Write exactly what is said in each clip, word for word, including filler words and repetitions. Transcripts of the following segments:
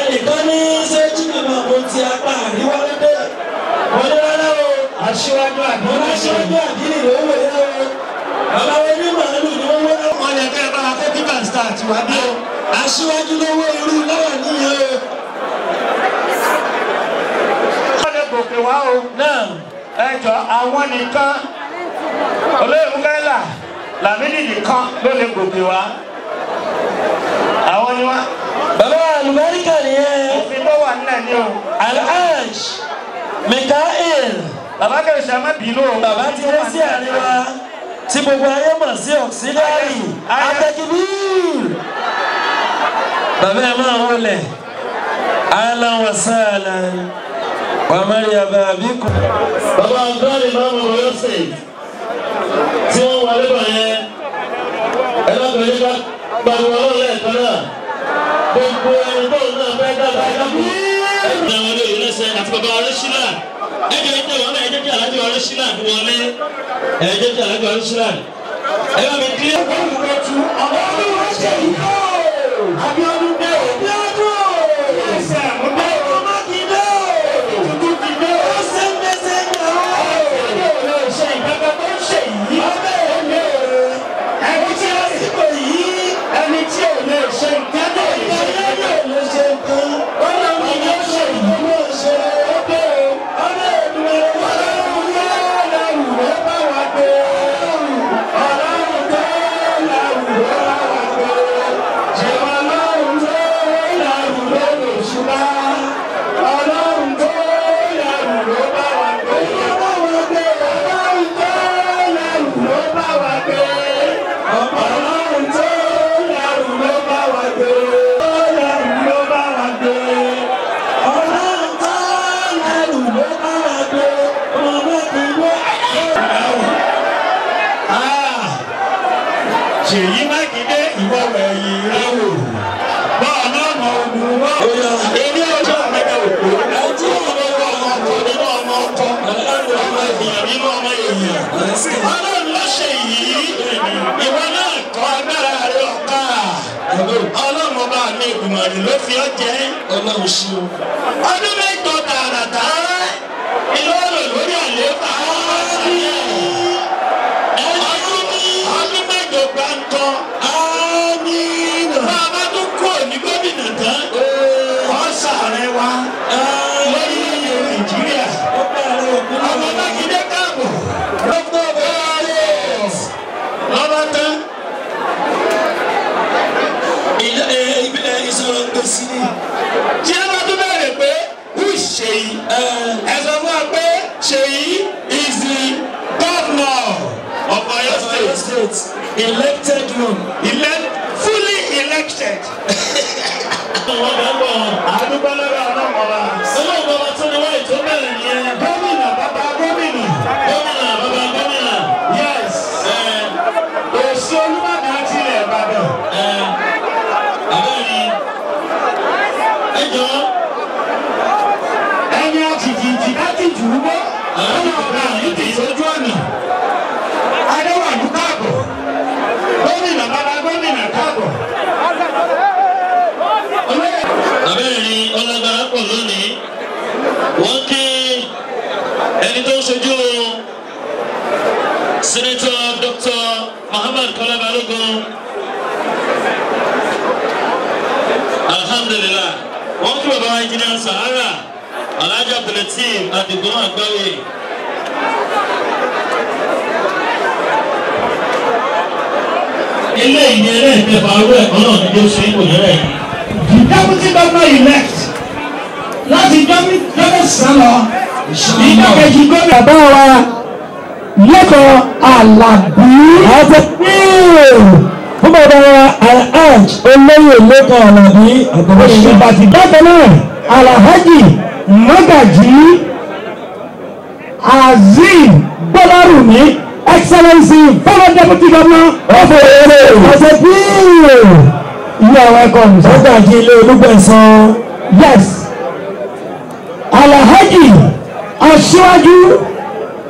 ẹnìkan ní ṣé jìnnà mo ti apá àríwá lóde wọ́n ní rárá o aṣíwájú àdínì aṣíwájú àdínì ló wò yá o bàbá wọn ní màálù ni wọ́n wọ́n wọn yẹ kẹ́ ẹ bá fẹ́ kíkà start wá bí o aṣíwájú lówó irú lọ́wọ́ níyẹn o. wọ́n lè gòkè wá o náà ẹjọ́ àwọn nìkan olóyè Mukaila Lamidi nìkan ló lè gòkè wá àwọn ni wá. bàbá àlùbáríkà nìyẹn. òfin tó wà nílẹ̀ ni o. Alhaj Mikael. bàbá kẹrìsì àmọ́ bínú o. bàbá ti dé sí àríwá tí gbogbo ayé mọ̀ sí ọ̀sídárì àtẹ̀kìbíir. bàbá ẹ̀ máa wọlé ahlan wa sahlan wa marhaba bikum. bàbá ọ̀gbọ́n ìmáàmù Ọ̀yọ́ State tí wọ́n wọlé bọ̀ yẹn ẹ lọ́kàn yín ká gbàgbọ́ ọlọ́ọ̀lẹ́ ẹ̀kan náà gbogbo ẹni tó ń náà fẹ́ dábàá ẹ̀ka kú. ẹ̀ka wọn lè yọlé sẹ́ àti bàbá ọ̀rẹ́ sílá ẹ̀jẹ̀ ìtẹ̀ wọn náà ẹ̀jẹ̀ kí alájọ ọ̀rẹ́ sílá fi wọlé ẹ̀jẹ̀ kí alájọ ọ̀rẹ́ sílá. ẹ bá mi kí ẹ bá mi kọ́ tu ọ̀gá ọdún wọn ṣe yìí kọ́ Abíọ́dún dé o Abíọ́dún ẹsẹ̀ mo dé o Mákindé o tuntun ti dé o sẹ́ńdẹ́sẹ́ ń yà ó. ọ̀gá ò lè ṣe ìgbàgbọ́ tó ń ṣe yìí. ọ̀gá ò lè ẹni tí ó sì kò yí ẹni tí ò lè ṣe nǹkan tó lè ṣe nǹkan lè ṣe nǹkan ó lè wọ́n yóò ṣe ìlú ló ṣe ọdẹ ọdẹ ìdúró ọlọ́run yóò lẹ́rù ló bá wà gbé ọlọ́run tó lẹ́rù ló bá wà gbé ṣèwọ́ ọlọ́run tó lẹ́rù ló lè ṣùgbọ́n ọlọ́run tó lẹ́rù ló bá wà gbé ọlọ́run tó lẹ́rù ló bá wà gbé. Ọlọ́run tó lẹ́rù ló bá wa gbé. Ọlọ́run ló bá wa gbé. Ọlọ́run tó lẹ́rù ló bá wa gbé. Ọmọ mi wọ. Ṣèyí Mákindé ìwọ wẹ̀yìn rẹ wò. Bọ́ọ̀lù ọmọ ogun wọ́. Èmi ọjọ́ àmẹ́ta òkú. Ẹtí ọmọ ọmọ ọkọ nínú ọmọ ọkọ. Ọlọ́run ọmọ èèyàn nínú ọmọ èèyàn. Ọlọ́run ló ṣe yìí. Ìwọ náà kọ́ agbára rẹ ọ̀ka. Ọlọ́run ọba mi ìgbìmọ̀rì ló fi ọ́ jẹ́. Ọlọ́run ṣe o. Ọdún mẹ́jọ tààràtà ìlọ́rọ̀ lórí àlééfà. Ọdún mẹ́jọ gbàǹtọ́. Bàbá tó kúrò ní gómìnà tán. Ọ̀sàrẹ̀ wa lórí ilẹ̀ Nàìjíríà. Ọmọ Mákindé káàbọ̀. Dókítà Bẹ́ẹ̀rẹ̀ lọ́wọ́ tán. Ìsọ̀rọ̀ gbèsè ni. Tí a bá tún bẹ̀rẹ̀ pé who is Ṣèyí? Ẹ sọ fún wa pé Ṣèyí is the governor of Ọ̀yọ́ State. Elected one. Elect fully elected. Wọ́n bẹ̀ bọ̀ àdúgbò lọ́wọ́ ọlọ́mọ wa. Ọlọ́mọ wa tún ni wọ́n ètò bẹ̀rẹ̀ nìyẹn. Gómìnà bàbá gómìnà. Gómìnà bàbá gómìnà. Yes. Èsì Olúbàdàn àti ilẹ̀ Ìbàdàn. Àbẹ́ni. Ẹ jọ. Ẹni àtìtìtì láti jù ú bọ́. Àwọn ọ̀gá yìí ti sojú ọ̀nà. Adéwàlú káàbọ̀. Gómìnà bàbá gómìnà káàbọ̀. Àbẹ́ni ọlọ́gbàrá pọ̀ lónìí. Wọ́n kí ẹni tó ń ṣojú Senator Doctor Muhammad Kọ́lá Balógun. Alhamdulillah. Wọ́n kí bàbá wa Engineer Sahara Alhaji Abdulateef Adigun Agbawe. Ilé ìyẹn ẹ̀kẹfà owó ẹ̀kọ́ náà ni yóò ṣe é kò yẹrẹ yìí. Deputy Governor elect láti jọ́mí sálọ. Ìjọkejì gómìnà bá wa lẹ́kọ̀ọ́ Àlàbí. Àti fún bàbá wa Alhaj olóyè lẹ́kọ̀ọ́ Àlàbí. Òṣìbàtì bákan náà Alhaji Magaji Azeem Bọ́lárùmí Excellency former Deputy Governor of Owerri. Ọ̀sẹ̀ bíi you are welcome. Sọ́jà kí ilé olúgbẹ̀sán. Yes. Alhaji Aṣíwájú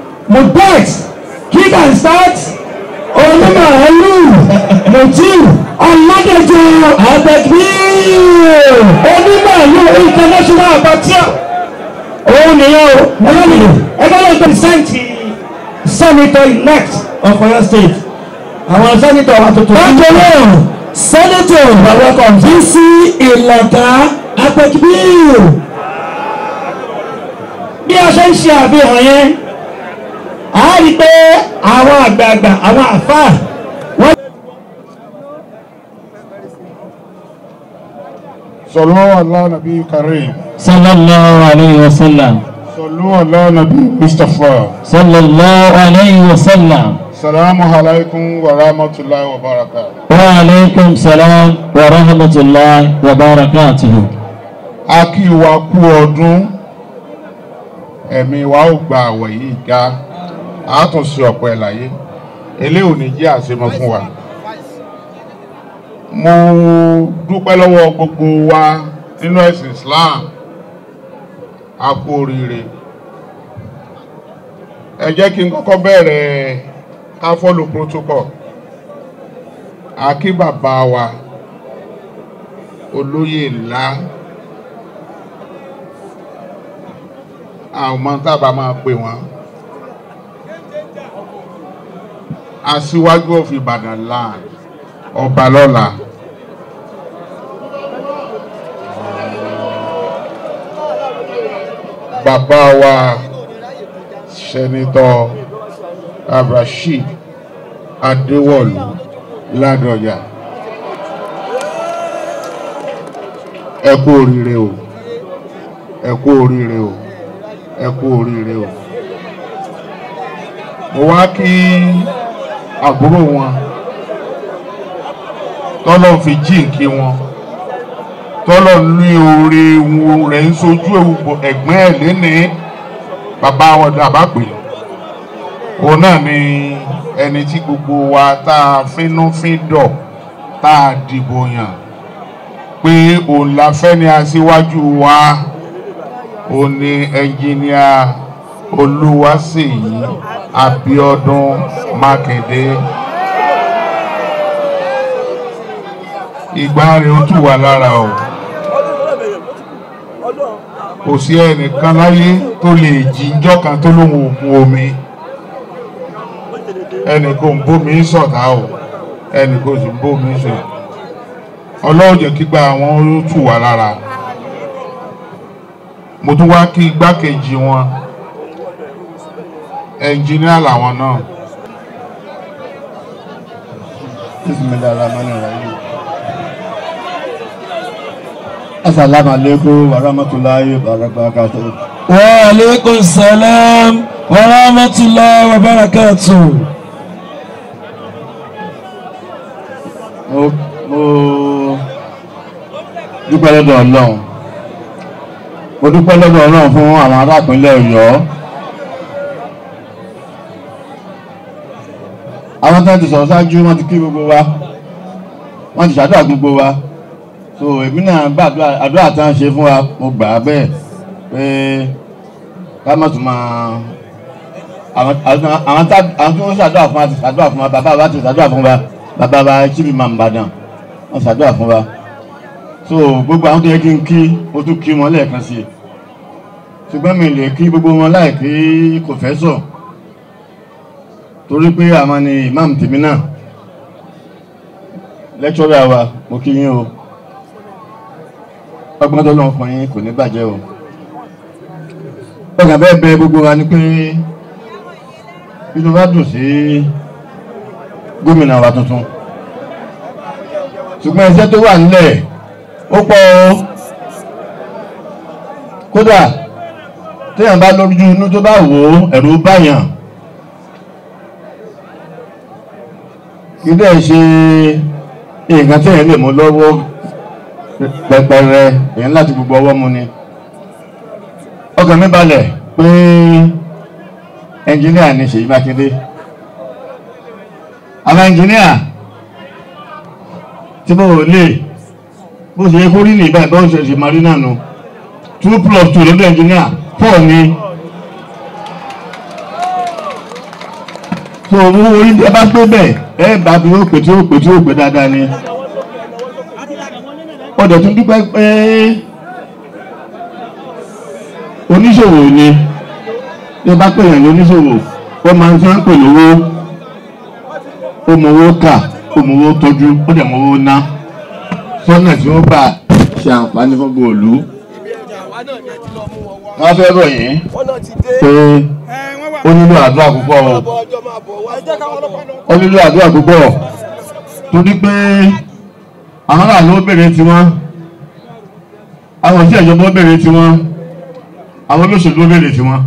Mubarak kick and start Olúmọ̀ọ́lù Mutiu Ọ̀làdẹ̀jọ Àtẹ̀kbír onímọ̀lú international abatia òun nìyẹn o ẹgbẹ́ ẹgbẹ́ ló pẹ̀sẹ̀ntì senator elect of Oyo state àwọn senator àtúntò. bákan náà senator welcome B C Ìlàkà Àtẹ̀kbír bí a ṣe ń ṣe àfihàn yẹn a rí pé àwọn àgbààgbà àwọn àfáà wọ́n. Sallallahu ala nabi karim. Sallallahu alayhi wa sallam. Sallallahu ala nabi Mustafa. Sallallahu alayhi wa sallam. Salamu alaykum wa rahmatullahi wa barakatuh. Wa alaykum salam wa rahmatullahi wa barakatuh. A kí wa kú ọdún. Ẹ̀mí wa ó gba àwẹ̀ yìí ga. A tún ṣe ọ̀pọ̀ ẹ̀láyé. Eléyìí ò ní jẹ́ àṣemọ fún wa. Mo dúpẹ́ lọ́wọ́ gbogbo wa nínú ẹ̀sìn Islam. A kú oríire. Ẹ jẹ́ kí n kọ́kọ́ bẹ̀rẹ̀ ká follow protocol. A kí bàbá wa olóyè ńlá àwọn ọmọ tábà máa pè wọ́n Aṣíwájú of Ibadan land ọba lọ́la. Bàbá wa Sẹ́nitọ̀ Abdulrasheed Adéwọ̀lú Ládọ̀jà. Ẹ kú oríire o, ẹ kú oríire o, ẹ kú oríire o. Mo wá kí àbúrò wọn tọ́lọ́ fi jíǹkí wọn tọ́lọ́ ní oore wọn rẹ̀ ń sojú ẹ̀gbọ́n ẹ̀ léni bàbá wọn dàbá pé òun náà ni ẹni tí gbogbo wa tá a fínúfíndọ̀ tá a dìbò yàn pé òun la fẹ́ ní aṣíwájú wa òun ni ẹnjìníà Olúwaṣèyí Abíọ́dún Mákindé. Ìgbà rẹ̀ ó tù wá lára o. Kò sí ẹnìkan láyé tó lè jíjọ́ kan tó lóhun òkun omi. Ẹnìkan ń bómi sọ̀tá o, ẹnìkan sì ń bómi sọ. Ọlọ́run jẹ́ kígbà àwọn ó tù wá lára. Mo tún wá kí igbákejì wọn, ẹnjìníà làwọn náà. Bismillahirrahmanirrahim. Assalamu alaikum wa rahmatullahi wa barakatuh. Wa alaikum salam wa rahmatullahi wa barakatuh. Mo mo dúpẹ́ lọ́dọ̀ Ọlọ́run. Mo dúpẹ́ lọ́dọ̀ Ọlọ́run fún àwọn ará ìpínlẹ̀ Ọ̀yọ́. Àwọn tó ti sọ̀rọ̀ ṣáájú wọ́n ti kí gbogbo wa. Wọ́n ti ṣàdúrà gbogbo wa. So èmi náà bá àdúrà tí wọ́n ṣe fún wa mo gbà á bẹ́ẹ̀ pé ká má tún máa àwọn àwọn tí wọ́n ṣàdúrà fún wa ti ṣàdúrà fún wa bàbá wa ti ṣàdúrà fún wa bàbá wa chibi Ìbàdàn wọ́n ṣàdúrà fún wa. So gbogbo àwọn tó yẹ kí n kí mo tún kí wọn lẹ́ẹ̀kan sí i ṣùgbọ́n mi lè kí gbogbo wọn láì kí kòfẹ́sọ̀ torí pé àwọn ni imam tèmi náà lẹ́kṣọ́rà wa mo kí yín o. Ọgbọ́n tó lọ́wọ́ fún yín kò ní bàjẹ́ o. Ọgbọ́n bẹ́ẹ̀ bẹ gbogbo wa ni pé inú wa dùn sí gómìnà wa tuntun. Ṣùgbọ́n iṣẹ́ tó wà nílẹ̀ ó pọ̀ o. Kódà téèyàn bá lójú inú tó bá wò ó ẹ̀rù báyàn. Kí dẹ̀ ṣe nǹkan téèyàn lè mú lọ́wọ́ pẹpẹrẹ èyàn láti gbogbo ọwọ́ mu ni. Ọkàn mi balẹ̀ pé ẹnjìníà ni Ṣèyí Mákindé. Àwọn ẹnjìníà tí mo lè bó ṣe kó rí ní ìbá ìbá òṣèlú ṣe máa rí náà nù two plus two lọ́dọ̀ ẹnjìníà four ni. So owó orí ẹ bá gbé bẹ́ẹ̀ ẹ bá bí ó pè tí ó pè tí ó pè dáadáa ni. ọdẹ tún dúpẹ́ pé oníṣòwò ni bí ó bá pè yàn ní oníṣòwò ó máa ń tí wọ́n pè lówó ó mọ owó kà ó mọ owó tọ́jú ó dẹ̀ mọ owó ná sọ́nà tí wọ́n gbà ṣe àǹfààní fún gbòòlù. wọ́n fẹ́ rọ̀ yín pé ó nílò àdúrà púpọ̀ ó nílò àdúrà púpọ̀ torí pé àwọn aráàlú ó bèrè tiwọn àwọn tí ìjọba ó bèrè tiwọn àwọn olóṣèlú ó bèrè tiwọn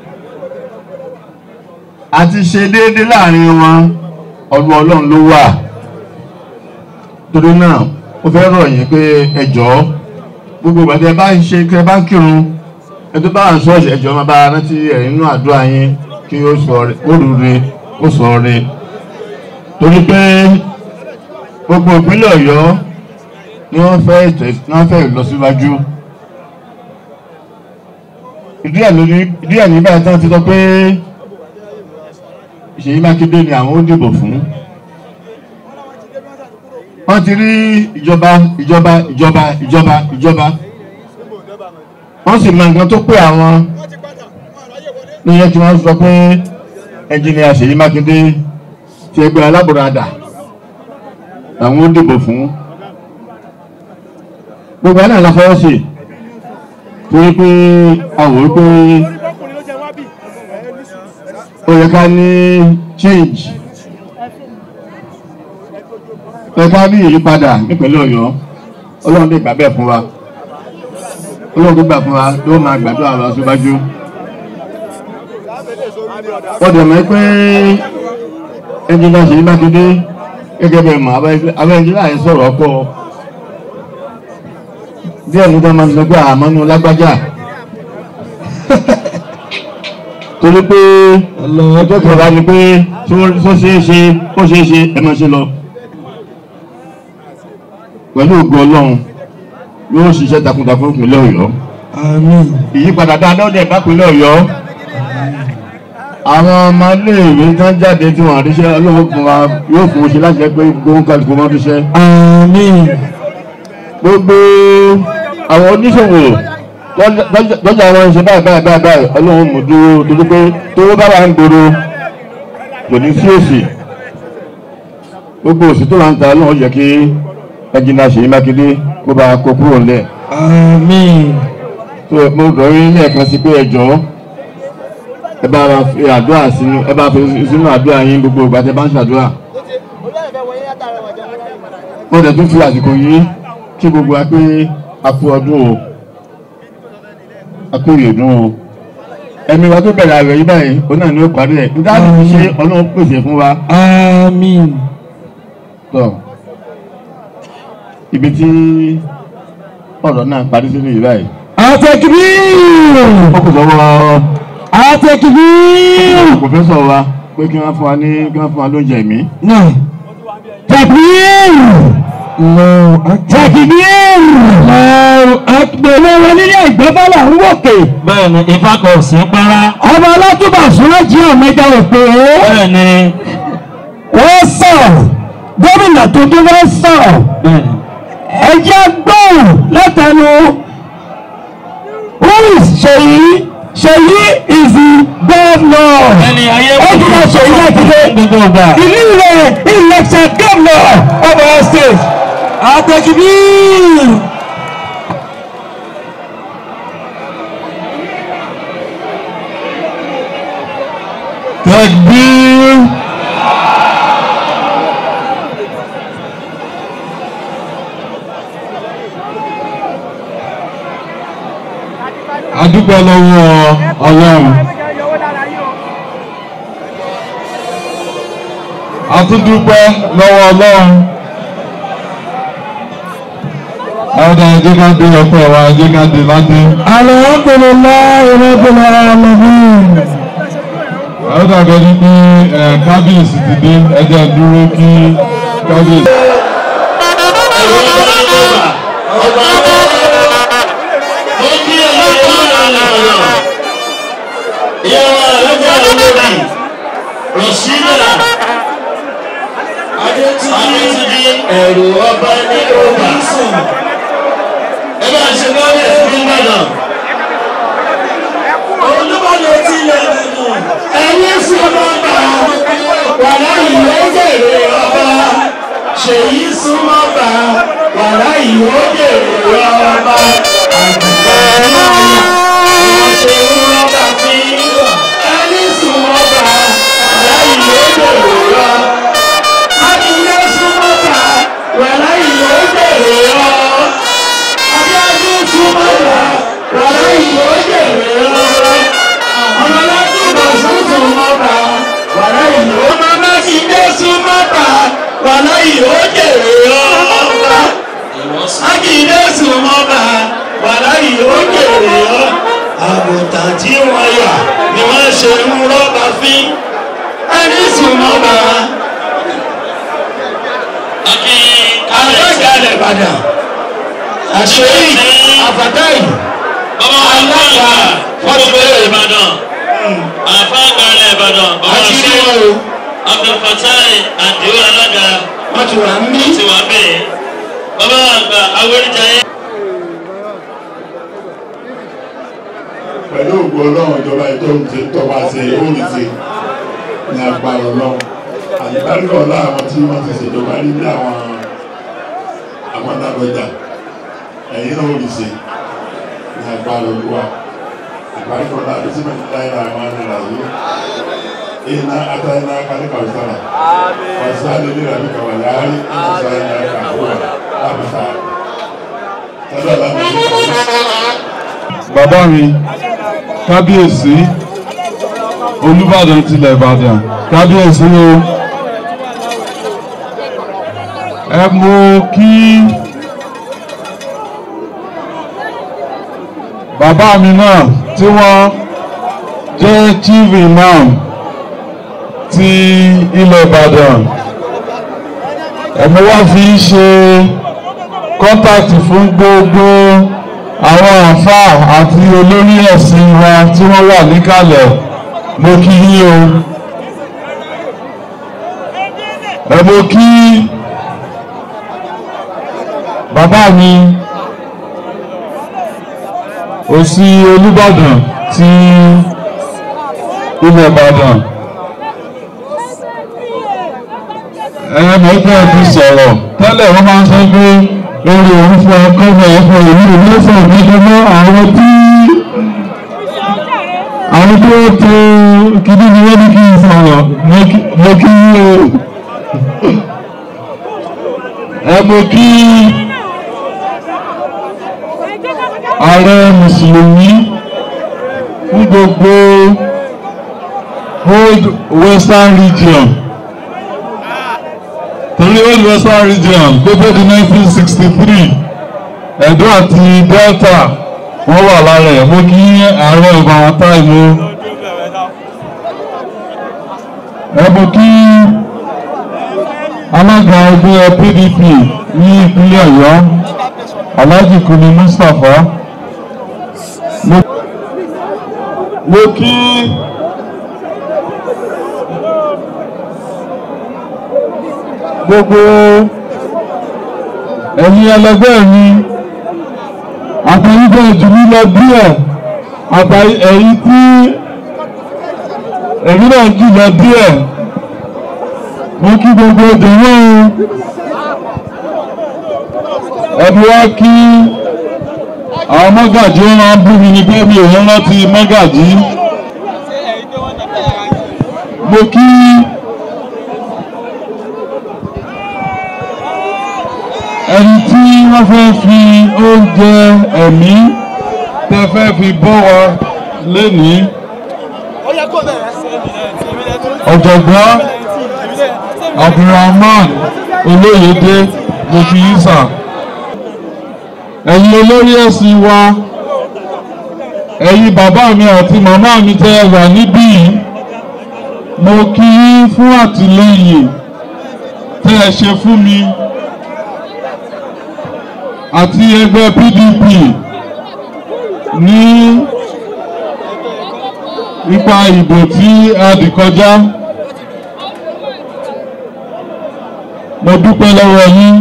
àti ṣe déédéé láàrin wọn ọdún Ọlọ́run ló wà torí náà ó fẹ́ rọ̀ yín pé ẹ jọ̀ọ́ gbogbo ìgbà tí ẹ bá ń ṣe kí ẹ bá ń kírun ẹ tó bá ń ṣọ́ọ̀ṣì ẹ jọ̀ọ́ máa bá rántí ẹ̀ nínú àdúrà yín kí ó sọ ó rúre ó sọ re torí pé gbogbo ìpínlẹ̀ Ọ̀yọ́ ni wọ́n fẹ́ wọ́n fẹ́ ìlọsíwájú ìdí ẹ̀ lórí ìdí ẹ̀ nígbà tí wọ́n ti sọ pé Ṣèyí Mákindé ni àwọn ó dìbò fún wọ́n ti rí ìjọba ìjọba ìjọba ìjọba ìjọba wọ́n sì mọ nǹkan tó pé àwọn ní yẹn tí wọ́n sọ pé ẹnjìnìà Ṣèyí Mákindé ti ẹgbẹ́ alábùradà àwọn ó dìbò fún gbogbo ẹ̀ náà la fọwọ́ sí torí pé àwọn pé ó yẹ ká ní change ó yẹ ká ní ìyípadà nípínlẹ̀ Ọ̀yọ́ Ọlọ́run lè gbà bẹ́ẹ̀ fún wa Ọlọ́run tó gbà fún wa ló máa gbàdúrà lọ síwájú wọ́n dẹ̀ mọ̀ pé ẹnjìnìà Ṣèyí Mákindé gẹ́gẹ́ bẹ́ẹ̀ mọ̀ abẹ́ ẹnjìnìà yẹn sọ̀rọ̀ ọkọ̀ díẹ̀ ní dáná sọ pé àmọ́nú lágbájá torí pé ọjọ́ kọ̀ọ̀dá ni pé tó ṣeé ṣe ó ṣeé ṣe ẹ máa ṣe lọ pẹ̀lú ògo Ọlọ́run yóò ṣiṣẹ́ takuntakun ìpínlẹ̀ Ọ̀yọ́ ìyípadà dáadáa dẹ̀ bá ìpínlẹ̀ Ọ̀yọ́ àwọn ọmọ iléèwé tó ń jáde tí wọ́n àríṣẹ́ Ọlọ́run fún wa yóò fún oṣù láti jẹ́ pé gbóhùn kálukú wọn ríṣẹ́ gbogbo àwọn oníṣòwò lọ́jà wọn ṣe báyìí báyìí báyìí báyìí Ọlọ́run mú dúró torí pé tó bá wà ń gbòòrò kò ní sí òsì gbogbo òsì tó wà ń ta Ọlọ́run jẹ́ kí ẹnjìnìà Ṣèyí Mákindé kó bá kó kúrò ńlẹ̀. tó mo rọ̀ yín lẹ́ẹ̀kan sí pé ẹ jọ̀ọ́ ẹ bá fi àdúrà sínú ẹ bá fi sínú àdúrà yín gbogbo ìgbà tẹ́ bá ń ṣàdúrà. mo dẹ̀ tún fi àsìkò yìí kí gbogbo wa pé a kú ọdún o a kú ìyèdún o ẹ̀mí wa tó bẹ̀rẹ̀ àwẹ̀ yìí báyìí ó náà ní ó parí ẹ̀ nígbà tí kì í ṣe Ọlọ́run pèsè fún wa. àmín. tọ́ ibi tí ọ̀rọ̀ náà parí sínú yìí báyìí. àtẹ̀kìbíir. ó kò sọ́wọ́. àtẹ̀kìbíir. pòfẹ́sọ̀ wa pé kí wọ́n fún wa ní kí wọ́n fún wa lóúnjẹ ẹ̀mí. náà tẹ̀kìbíir. tẹ̀kìbíir. àgbẹ̀lẹ̀ wọn nílé ìgbẹ́bọ́là ń wòkè. bẹ́ẹ̀ni ifá kò sí para. ọba alátúbà súnmọ́jì ọ̀mẹ́ta òpè. bẹ́ẹ̀ni. wọ́n sọ̀rọ̀ gómìnà tuntun wọ́n sọ̀rọ̀. bẹ́ẹ̀ni. ẹjẹ́ gbọ́n látẹnu who is Ṣèyí Ṣèyí is the governor. ẹni ayé wọ́n ti máa Ṣèyí Mákindé ìlú rẹ̀ election governor of our state. àtẹ̀kìbíir. Takbir. A dúpẹ́ lọ́wọ́ Ọlọ́run. A tún dúpẹ́ lọ́wọ́ Ọlọ́run. Ọ̀dà ẹ̀jẹ̀ ká dé ọpẹ́ wa ẹ̀jẹ̀ ká dé láti. Alhamdulillahi rabbil alamin. Ọ̀dà gbẹ́dí pé kábíyèsí ti dé ẹ̀jẹ̀ dúró kí kábíyèsí. Ẹ̀rù ọba ní ọba sùn. kéré ọ́ àgùntàn tí wọ́n yà ni wọ́n ṣe ń rọ́bà fín ẹni súnmọ́ bá alágbàlẹ̀ Ìbàdàn àṣeyí àfàdáì alága fọ́tìlẹ̀ Ìbàdàn àfàgbàlẹ̀ Ìbàdàn àṣeyí Abdulfatai àdéhùn alága wọ́n ti wà ní ti wà bẹ́ẹ̀ bàbá àgbà awẹ́rẹ́jáyé. pẹ̀lú ògbó ọlọ́run ìjọba ètò ìtọ́wà ṣe oríṣi ní agbára ọlọ́run àyíkáríkọ̀ ọlá àwọn tí wọ́n ti ṣèjọba rí bí àwọn àwọn adágbẹ́jà ẹ̀yìn náà oríṣi ní agbára olúwa àyíkáríkọ̀ ọlá àti símẹ̀tì láìra àwọn arìnrìn àyè iná atáyíná káríkà òṣìṣàlà ọ̀sán lè ní ìrànlẹ́ kàwà láàárín ọ̀sán ní àkàkọ́ lábùsà tẹ́lẹ̀ lábùsà. Bàbá mi kábíyèsí Olúbàdàn tilẹ̀ Ìbàdàn kábíyèsí o ẹ mú kí bàbá mi náà tí wọ́n jẹ́ chief imam ti ilẹ̀ Ìbàdàn ẹ̀mú wá fi ṣe kọ́ńtàkì fún gbogbo àwọn àfáà àti olórí ẹ̀sìn wa tí wọ́n wà níkàlẹ̀ mo kí yín o ẹ mo kí bàbá mi òsì Olúbàdàn ti ilẹ̀ Ìbàdàn ẹ mọ̀ pé ẹ ti sọ̀rọ̀ tẹ́lẹ̀ wọ́n máa ń sọ pé lórí òun fún akọ́gbà ẹ̀fọ́ ìlú ìlúfẹ́ ìgbẹ́gbẹ́ àwọn tí àwọn tó tó kìdí ni wọ́n ní kí n sọ̀rọ̀ mo kí o ẹ mo kí ààrẹ mùsùlùmí fún gbogbo old western region torí old western region gbogbo di nineteen sixty three Ẹ̀dó àti Delta wọ́n wà lára ẹ̀ mo kí ààrẹ ọba àwọn táìmù ẹ mo kí alága ẹgbẹ́ P D P ní ìpínlẹ̀ Ọ̀yọ́ Alhaji Kuni Mustapha mo kí gbogbo ẹ̀yin ẹlẹgbẹ́ mi àtẹ̀yìnbẹ̀ jù mí lọ díẹ̀ àtẹ̀yìn tí èmi náà jù lọ díẹ̀ mo kí gbogbo ìdánwò ẹbí wá kí àwọn mọ́gàjí ó máa ń bú mi ní pé mi ò rántí mọ́gàjí mo kí ẹni tí wọ́n fẹ́ fi oúnjẹ ẹ̀mí tẹ́ fẹ́ fi bọ́ wa lénìí ọ̀jọ̀gbọ́n Abdulrahman Olóyèdé mo fi yín sà ẹ̀yin olórí ẹ̀sìn wa ẹ̀yin bàbá mi àti màmá mi tẹ́ wà níbí mo kí yín fún àtìlẹ́yìn tẹ́ ẹ ṣe fún mi àti ẹgbẹ́ P D P ní ipa ìbò tí a dì kọjá mo dúpẹ́ lọ́wọ́ yín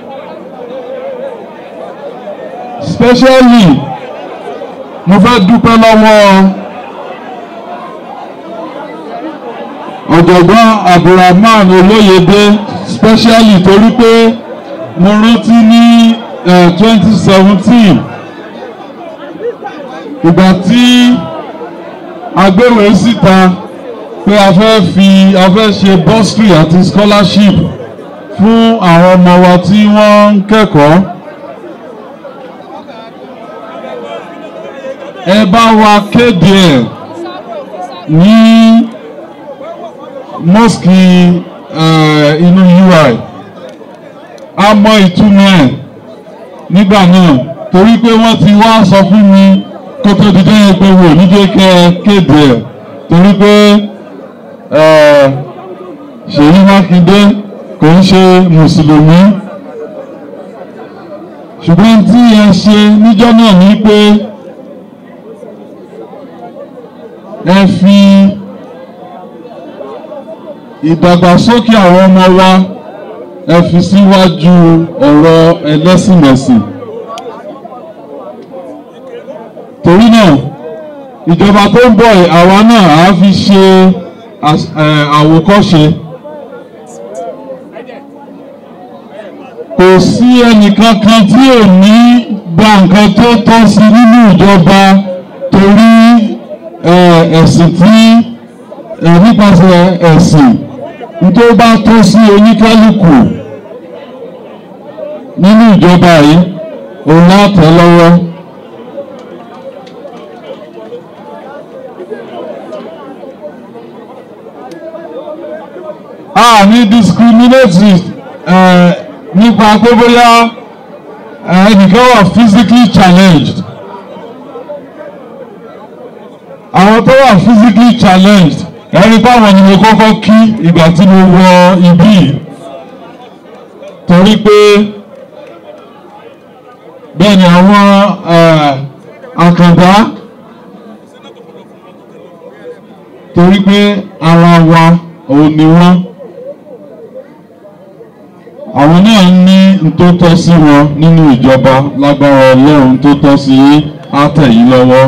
especially mo fẹ́ dúpẹ́ lọ́wọ́ ọ̀jọ̀gbọ́n Abdulrahman Olóyèdé especially torí pé mo rántí ní twenty seventeen ìgbà tí agbéwèé síta pé a fẹ́ fi a fẹ́ ṣe bursary àti scholarship fún àwọn ọmọ wa tí wọ́n ń kẹ́kọ̀ọ́ ẹ bá wa kéde ẹ̀ ní mosque inú U I a mọ ìtumọ̀ ẹ̀ nígbà náà torí pé wọ́n ti wá sọ fún mi kó tó di jẹ́ pé wò ní jẹ́ kẹ́ kéde ẹ̀ torí pé Ṣèyí Mákindé kò ń ṣe mùsùlùmí ṣùgbọ́n tí ẹ ṣe níjọ́ náà ní pé ẹ fi ìdàgbàsókè àwọn ọmọ wa ẹ fi síwájú ọ̀rọ̀ ẹlẹ́sìnmẹ̀sìn. Torí náà ìjọba tó ń bọ̀ àwa náà á fi ṣe àwòkọ́ṣe. Kò sí ẹnìkankan tí ò ní gba nǹkan tó tọ́ sí nínú ìjọba torí ẹ̀sìn tí nípasẹ̀ ẹ̀sìn tó bá tó sí oníkálukú nínú ìjọba yìí òun á tẹ̀ lọ́wọ́. a ní discriminatory nípa pé bóyá ẹnìkan wà physically challenged. Àwọn tó wà physically challenged ẹni báwọn ni mo kọ́kọ́ kí ìgbà tí mo wọ ibí torí pé bẹ́ẹ̀ ni àwọn àkàndá torí pé ara wa òun ni wọ́n àwọn náà ní tó tọ́ sí wọn nínú ìjọba lágbára Ọlọ́run tó tọ́ sí àtẹ̀yìn lọ́wọ́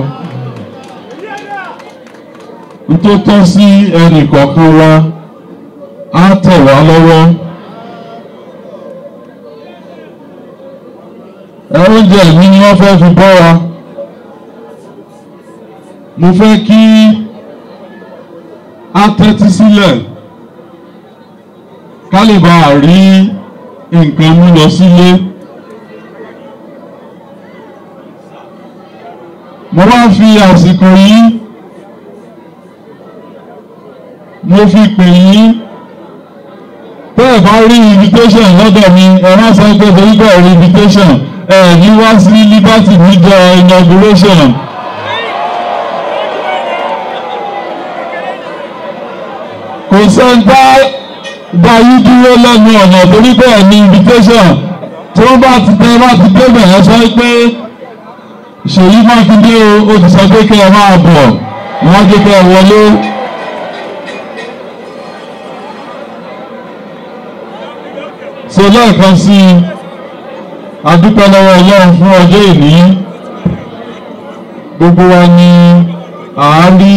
tó tọ́ sí ẹnì kọ̀ọ̀kan wa á tẹ̀ wá lọ́wọ́. Oúnjẹ mi ni wọ́n fẹ́ fi bọ́ wa. Mo fẹ́ kí á tẹ́tí sílẹ̀ ká lè bá a rí nǹkan mú lọ sílé. Mo wá fi àsìkò yìí mo fi pè yín bẹ́ẹ̀ bá rí invitation lọ́dọ̀ mi ẹ má sọ pé torí bẹ́ẹ̀ rí invitation ẹ ní wá sí Liberty níjọ́ inauguration. Kò sẹ́ńtà dáyé dúró lẹ́nu ọ̀nà torí bẹ́ẹ̀ ní invitation tí wọ́n bá ti tẹ́ bá ti dé bẹ̀rẹ̀ sọ pé Ṣèyí Mákindé o ti sọ pé kẹ́ ẹ máa bọ̀ wọ́n jẹ́ kẹ́ ẹ wọlé. So lẹ́ẹ̀kan sí adúpẹ́ lọ́wọ́ Ọlọ́run fún ọjọ́ ìní gbogbo wa ní àárí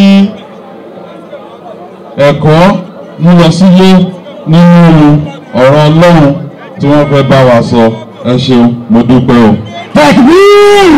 ẹ̀kọ́ mú lọ sílé nínú ọ̀rọ̀ Ọlọ́run tí wọ́n fẹ́ bá wa sọ. Ẹ ṣeun, mo dúpẹ́ o. Takbir!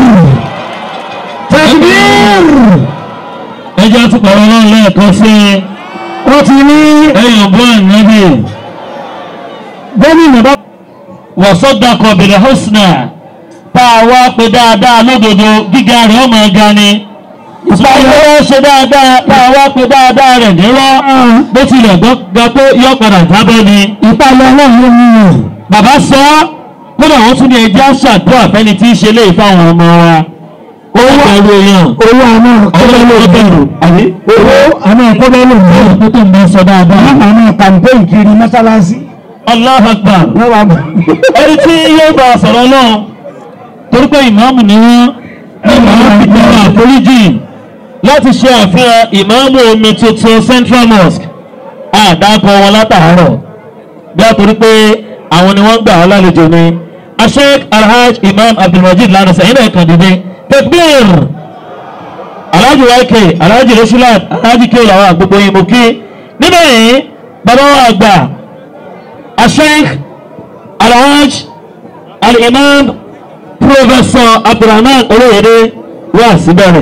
Takbir! Ẹ jẹ́ àtúpọ̀ Ọlọ́run lẹ́ẹ̀kan sí wọ́n ti ní ẹ̀yọ̀ bọ́ọ̀ níbi gómìnà bá wọ́n sọ́dọ̀kọ̀ bẹ̀rẹ̀ hosnà tá a wá pé dáadáa lódodo gíga rẹ̀ ọmọ ẹ̀ga ni ìpàdé ṣe dáadáa tá a wá pé dáadáa rẹ̀ nírọ́ bó tilẹ̀ gbọ́ pé yọ padà jábọ́ ni. ìpàdé ọlọ́run ló mú un. bàbá sọ kódà wọ́n tún ní ẹjẹ́ ṣàdúrà fẹ́ni tí í ṣe léyìí fáwọn ọmọ wa. owó ẹ̀rọ èèyàn owó àná ọlọ́run ló bẹ̀rù àbí. owó àná ìkọ́bẹ́ ló mú un. tó tó ń bá sọ dáadáa. àná kàmpéyìn kiri mọ́sálásí. Allahu Akbar. Ẹni tí yóò bá sọ̀rọ̀ náà torí pé ìmáàmù ni wọ́n ìmáàmù ìjọba àforíjì láti ṣe àfihàn ìmáàmù omi tuntun Central Mosque àdàkọ wọn látàárọ̀ bí a torí pé àwọn ni wọ́n gbà ọ́ lálejò ni Sheikh Alhaj Imam Abdulmajid lánàá sẹ́yìn náà kàn dìde Takbir Alhaji Wáìkè Alhaji Rashilat Alhaji kéwòn àwọn àgbègbè yìí mú kí níbẹ̀ yìí bàbá wa àgbà Sheikh Alhaj Al-Imam Professor Abdulrahman Olóyèdè wà síbẹ̀rẹ̀.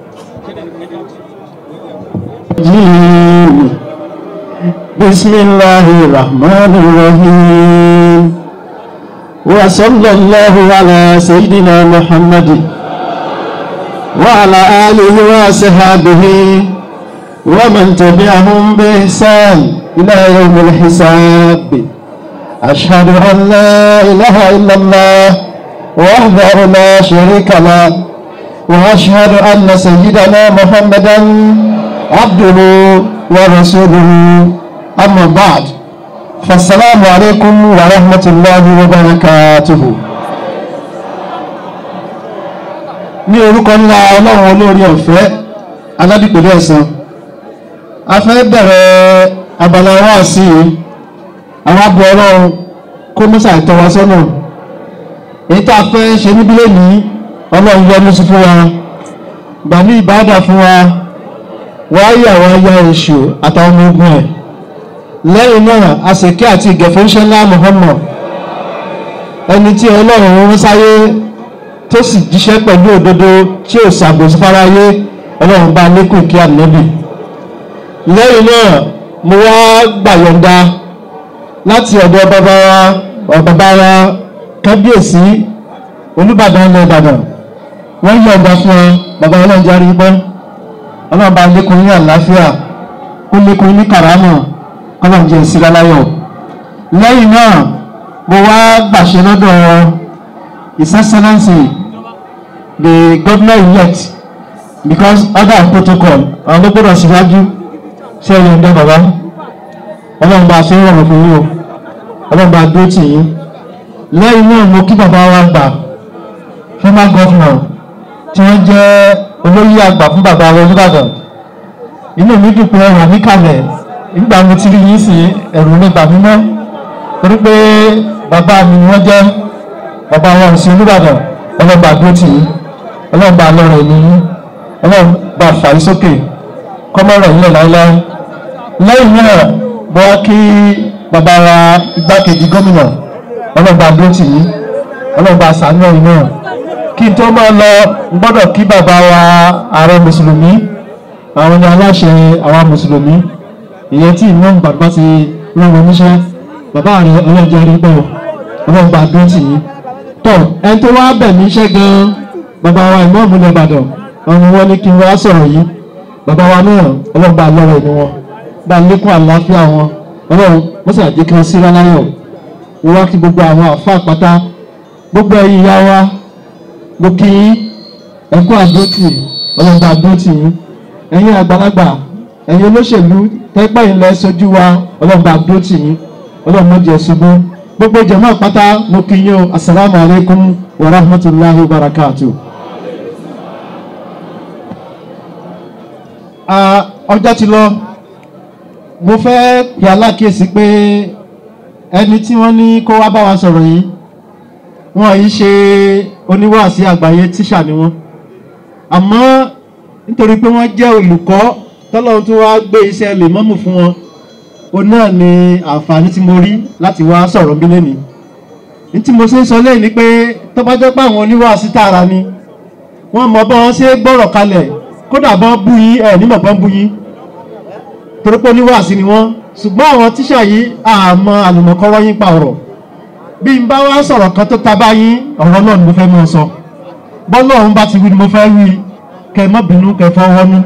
Bismillahir Rahmanir Rahim. Wa sallallahu ala sayyidina Muhammadin wa ala alihi wa sahbihi wa man tabi'ahum bi ihsan ila yawmil hisab. أشهد أن لا إله إلا الله وحده لا شريك له وأشهد أن سيدنا محمدا عبده ورسوله أما بعد فالسلام عليكم ورحمة الله وبركاته. ní orúkọ ńlá ọlọ́run olórí ọ̀fẹ́ aládìpẹ̀lẹ̀ ẹ̀san a fẹ́ bẹ̀rẹ̀ abala wáàsí yìí àwọn abọ́ ọlọ́run kó mọ́sà ìtọ́wà sọ́nà èyí tá a fẹ́ ṣe níbí lónìí ọlọ́run yọ lóṣù fún wa gbà ní ìbádà fún wa wáyé àwọn aya èṣù àtàwọn ọmọ ogun ẹ̀ lẹ́yìn náà àṣekẹ́ àti ìgẹ̀fẹ́ńṣẹ́ ńlá Muhammad ẹni tí ọlọ́run ń sáyé tó sì jíṣẹ́ pẹ̀lú òdodo tí ò ṣàbòsí fáráyé ọlọ́run bá lékún kí ànábì. lẹ́yìn náà mo wá gbàyọ̀ǹda láti ọ̀dọ̀ bàbá wa bàbá wa kábíyèsí olùbàdàn ilẹ̀ ìbàdàn wọ́n yọ̀ǹda fún wa bàbá ọlọ́run járí gbọ́ ọlọ́run bá lékún ní àlàáfíà ó lékún ní kàrámọ̀ ọlọ́run jẹ́ ìsira láyọ̀. lẹ́yìn náà mo wá gbàṣẹ lọ́dọ̀ His Excellency the Governor Elect because other protocol àwọn ló gbọ́dọ̀ síwájú ṣe ẹ̀yọ̀ ǹdẹ́ bàbá ọlọ́run bá ṣe ń rọrùn fún yín o ọlọ́run bá dúró tì yín. lẹ́yìn náà mo kí bàbá wa gbà former governor tí wọ́n jẹ́ olóyè àgbà fún bàbá wa Olúbàdàn inú mi dùn pé ẹ̀rọ níkàlẹ̀ nígbà mo ti rí yín sí ẹ̀rù nígbà mímọ́ torí pé bàbá mi ni wọ́n jẹ́ bàbá wa ò sí Olúbàdàn ọlọ́run bá dúró tì yín ọlọ́run bá lọ́rọ̀ ẹ̀mí yín ọlọ́run bá fà yín sókè kọ́mọ́rọ̀ yín lẹ̀ láéláé. lẹ́yìn náà bọ́ kí bàbá wa igbákejì gómìnà ọlọ́run bá dúró tì yín ọlọ́run bá ṣàánú ẹ̀yin náà. kí n tó máa lọ gbọ́dọ̀ kí bàbá wa ààrẹ mùsùlùmí àwọn ni aláṣẹ àwọn mùsùlùmí ìyẹn tí ìmọ̀ bàbá ti rán wọn níṣẹ́ bàbá ààrẹ ọlọ́jọ́ rí pọ̀ ọlọ́run bá dúró tì yín. tọ́ ẹni tó wá bẹ̀ mí iṣẹ́ gan-an bàbá wa ìmọ̀ọ́mù ilẹ̀ ìbàdàn àwọn wọn ní kí n wá sọ̀rọ̀ yìí bàbá wa náà ọlọ́run bá lọ́rọ̀ ẹ̀mí wọn bá lékún àlàáfíà wọn ọlọ́run wọ́n sì àjẹ́ kí wọ́n sí láláyọ̀ wọ́n wá kí gbogbo àwọn àfáà pátá gbogbo ẹ̀yin ìyá wa mo kí ẹ̀kú àdótì ọlọ́run bá àdótì yín ẹ̀yin àgbàlagbà ẹ̀yin olóṣèlú tẹ́pẹ́ ilẹ̀ sojú wa ọlọ́run bá àdótì yín ọlọ́run mọ́ jẹ́ ṣubú gbogbo jàmáà pátá mo kí yín o assalamu alaikum wa rahmatullahi wa barakatuh. ọjọ́ ti lọ mo fẹ́ pè alákìíyèsí pé ẹni tí wọ́n ní kó wá bá wa sọ̀rọ̀ yìí wọ́n yìí ṣe oníwàásí àgbáyé tíṣà ni wọ́n àmọ́ nítorí pé wọ́n jẹ́ olùkọ́ tọ́lọ́run tó wá gbé iṣẹ́ lè mọ́mù fún wọn òun náà ni àǹfààní tí mo rí láti wá sọ̀rọ̀ bí lẹ́nìí. ní tí mo ṣe ń sọ lẹ́yìn ni pé tó bá jẹ́ pé àwọn oníwàásí tààrà ni wọ́n mọ bọ́n ṣe gbọ́rọ̀ kalẹ̀ kódà bọ́n bú yín ẹ̀ nímọ̀ bọ́n bú yín torí pé oníwàásí ni wọ́n ṣùgbọ́n àwọn tíṣà yìí àmọ́ àlùmọ̀kọ́rọ́ yín pa ọ̀rọ̀ bí n bá wá sọ̀rọ̀ kan tó ta bá yín ọ̀rọ̀ náà ni mo fẹ́ mọ́ sọ bọ́lá òun bá ti wí ni mo fẹ́ wí kẹ́ má bínú kẹ́ fọwọ́nú.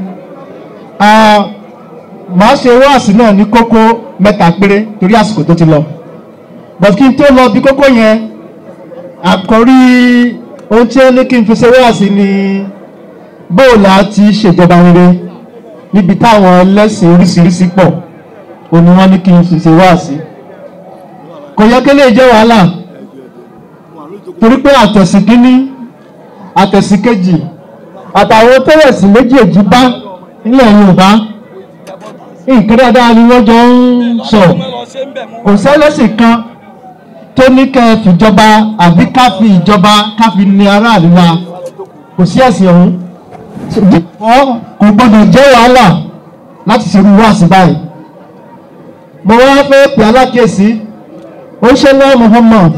màá ṣe wáàsí náà ní kókó mẹ́ta péré torí àsìkò tó ti lọ but kí n tó lọ bí kókó yẹn àkọ́rí ohun tí ó ní kí n fi ṣe wáàsí ni bóòlà ti ṣèjọba rere níbi táwọn ẹlẹ́sìn oríṣiríṣi pọ̀ òní wọ́n ní kí n fi ṣe wáàsí. kò yẹ kí lè jẹ́ wàhálà torí pé àtẹ̀sí kínní àtẹ̀sí kejì àtàwọn tẹ́lẹ̀sì méjèèjì bá nílẹ̀ Yorùbá nǹkan dáadáa ni wọ́n jọ ń sọ kò sẹ́lẹ̀sì kan tó ní kẹ́ fìjọba àbí ká fi ìjọba ká fi ní aráàlú wa kò sí ẹ̀sìn ọ̀hún kò gbọ́dọ̀ jẹ́ wàhálà láti ṣerú wáàsí báyìí. mo wá fẹ́ pè alákèésí ó ṣe lọ́ Muhammad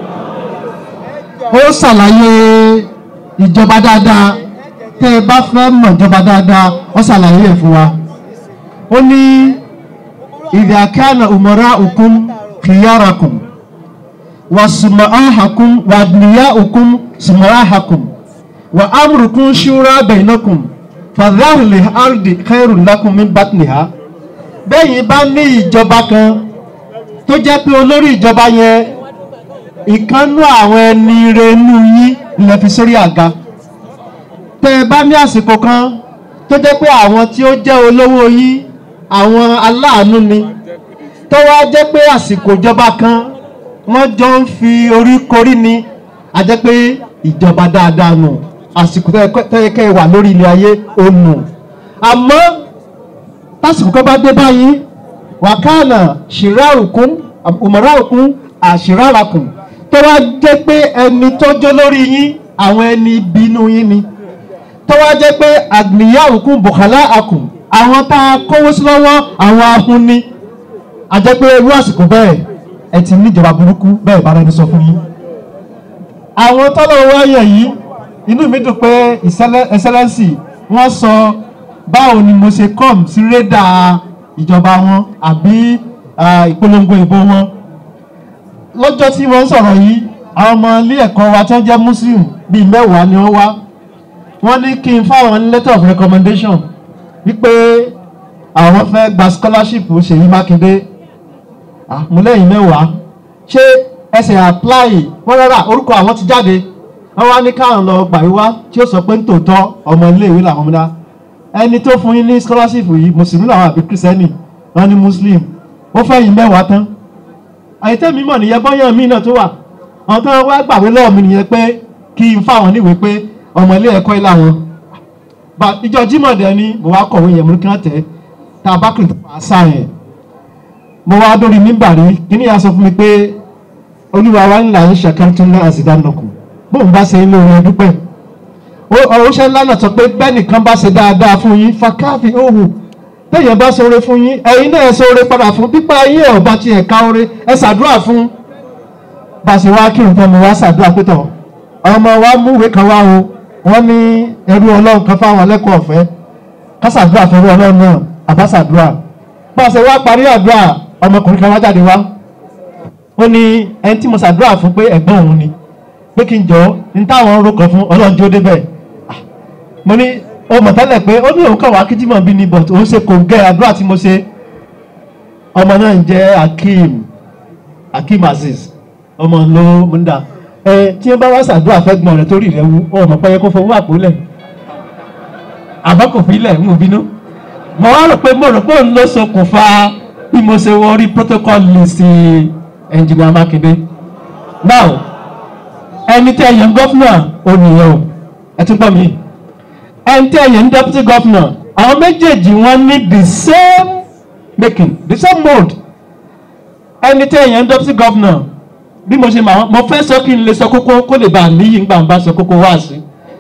ó ṣàlàyé ìjọba dáadáa tẹ́ ẹ bá fẹ́ mọ̀ ìjọba dáadáa ó ṣàlàyé ẹ̀ fún wa. ó ní idha kana umara'ukum khiyarakum wa suma'ahakum wa adniya'ukum suma'ahakum wa amrukum shura bainakum fadharu li ardi khairun lakum min batniha. bẹ́yìn bá ní ìjọba kan tó jẹ́ pé olórí ìjọba yẹn ìkànnú àwọn ẹni renú yín lè fi sórí àga. Tẹ́ ẹ bá ní àsìkò kan tó jẹ́ pé àwọn tí ó jẹ́ olówó yín àwọn aláàánú ni tó wá jẹ́ pé àsìkò ìjọba kan wọ́n jọ ń fi orí korí ni a jẹ́ pé ìjọba dáadáa nù àsìkò tẹ́ẹ̀kẹ́ wà lórí ilé ayé ó nù. Àmọ́ tásìkò kan bá dé báyìí wàkánà ṣìráàrùkún òmùráàrùkún àṣìráàràkùn tó wá jẹ́ pé ẹni tó jó lórí yín àwọn ẹni bínú yín ni tó wá jẹ́ pé àgbìyàrùkún bùkálá àkùn àwọn tá a kówó sí lọ́wọ́ àwọn ahun ni a jẹ́ pé irú àsìkò bẹ́ẹ̀ ẹ ti níjọba burúkú bẹ́ẹ̀ bá rẹni sọ fún yín. Àwọn tọ́lọ̀ wáyẹ̀ yìí inú mi dùn pé ẹsẹ́lẹ́sì wọ́n sọ báwo ni mo ṣe kọ́m sí rédà ìjọba wọn àbí ìpolongo ìbò wọn. Lọ́jọ́ tí wọ́n sọ̀rọ̀ yìí àwọn ọmọ ilé ẹ̀kọ́ wa tó jẹ́ muslim bíi mẹ́wàá ni wọ́n wá wọ́n ní kí n fáwọn letter of recommendation wípé àwọn fẹ́ gba scholarship Ṣèyí Mákindé. Mo lẹ́yìn mẹ́wàá ṣé ẹsẹ̀ apply wọ́n rárá orúkọ àwọn ti jáde wọ́n wá ní káwọn lọ gbàwé wá tí ó sọ pé nítòótọ́ ọmọ iléèwé làwọn ọmọdá ẹni tó fún yín ní scholarship yìí mùsùlùmí làwọn àbí kírísítẹ́nì wọ́n ní muslim ó fẹ́ yín mẹ́wàá tán àyètẹ́ mi mọ̀ nìyẹn bọ́yàn mí náà tó wà àwọn tó wá gbàwé lọ́wọ́ mi nìyẹn pé kí n fáwọn níwèé pé ọmọ ilé ẹ̀kọ́ ilé àwọn ìjọ Jímọ̀ dẹ̀ ni mo wá kọ̀wé yẹn mo ní kí wọ́n tẹ̀ tá a bá kìrì tó wá sáà yẹn mo wá dórí mímbàrí kíní yà sọ fún mi pé olúwa wa ńlá ń ṣàkàtún náà àṣìdánilọ́kùn bóun bá ṣe inú orin dúpẹ́ ọ̀rọ̀ṣẹ́ ńlá náà sọ pé bẹ́ẹ̀ nìkan bá ṣe dáadáa fún yín fakáàfì òhù téèyàn bá ṣoore fún yín ẹ̀yin náà ẹ ṣoore padà fún pípa ayé ẹ̀ ọba ti ẹ̀ka oore ẹ ṣàdúrà fún bá ṣe wá kírun tán mo wá ṣàdúrà pétọ̀ ọmọ wa múwèé kan wá o wọ́n ní ẹrú ọlọ́run kan fáwọn lẹ́kọ̀ọ́ ọ̀fẹ́ ká ṣàdúrà fún ẹrú ọlọ́run náà àbá ṣàdúrà bá ṣe wá parí àdúrà ọmọkùnrin kan wá jáde wá ó ní ẹni tí mo ṣàdúrà fún pé ẹ̀gbọ́n òun ni pé kí n jọ ní táwọn ń rokàn fún ọlọ́run tí ó débẹ̀ mo ní ó mọ̀ tẹ́lẹ̀ pé ó ní òun kàn wá kíjímọ̀ bí ni but òun ṣe kò gẹ́ àdúrà tí mo ṣe ọmọ náà ń jẹ́ Akeem Akeem Aziz ọmọ ló ń dà ẹ tí wọ́n bá wá ṣàdúrà fẹ́ gbọ́n rẹ̀ torí rẹ̀ wú ọmọ pẹ́yẹ kó fọwọ́ àpò lẹ̀ àbá kò fi lẹ̀ ń bínú mo wá rò pé mo rò pé òun ló ṣokùnfà bí mo ṣe wọ orí protocol list Engineer Makinde. Now ẹni tí ẹ̀yàn gọ́fúnà ònìyàn o ẹ tún gbọ́ mi ẹni tí ẹ̀yàn deputy governor àwọn méjèèjì wọ́n ní the same making the same mold. Ẹni tí ẹ̀yàn deputy governor bí mo ṣe máa mo fẹ́ sọ kí n lè sọ kókó kó lè bá a níyì ń gbà ń bá sọ kókó wá sí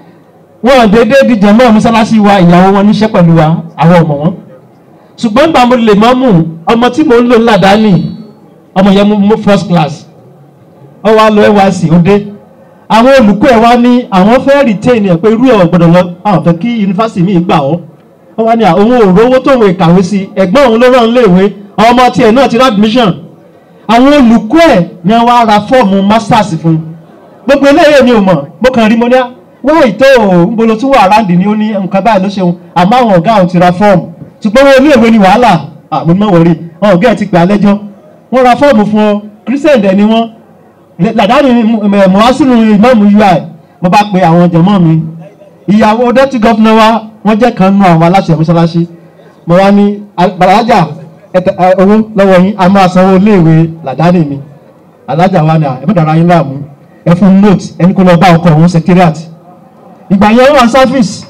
wọn déédéé di jẹmọ́ mọ́sálásí wa ìyàwó wọn níṣẹ́ pẹ̀lú wa àwọn ọmọ wọn ṣùgbọ́n gbà mo lè mọ́ mú ọmọ tí mo ń lò ládàáni ọmọ yẹn mú first class ọ wá lọ N Y C ó dé àwọn olùkọ́ ẹ̀ wá ní àwọn fẹ́ retain ẹ̀ pé irú ẹ̀ gbọ́dọ̀ lọ àwọn fẹ́ kí yunifásitì mi gbà ọ́ wọ́n wá ní àwọn òrówó tó ń kàwé sí ẹ̀gbọ́n òun ló rán léèwé àwọn ọmọ tiẹ̀ náà ti rí admission àwọn olùkọ́ ẹ̀ ni wọ́n á ra fọ́ọ̀mù masters fún gbogbo eléyìí ni ò mọ̀ mo kàn rí mo ní wọ́n ìtò òǹbolo tún wà ráǹdì ni ó ní nǹkan báyìí ló ṣeun àmọ́ àwọn ọ̀gá àwọn ti ra fọ́ọ̀mù ṣùgbọ́n wọn iléèwé ni wàhálà àmọ́ mọ̀ wọ̀rí àwọn ọ̀gá ẹ̀ ti pè á lẹ́jọ́ wọ́n ra fọ́ọ̀mù fún ọ christian dẹ̀ ni wọ́n làdáni mọ̀wásùnù ìmọ̀mù U I mo bá pe àwọn jẹ̀mọ́ mi ìyàwó deputy governor wa wọ́n jẹ́ kan nú àwọn aláṣẹ mọ́ṣáláṣí mo wá ní bàlájà owó lọ́wọ́ yín a máa sanwó iléèwé làdáni mi alájà wa ni ẹ̀mẹ́dàrá yín láàmú ẹ fún note ẹni kó lọ bá ọkọ̀ òun secretariat ìgbà yẹn wà service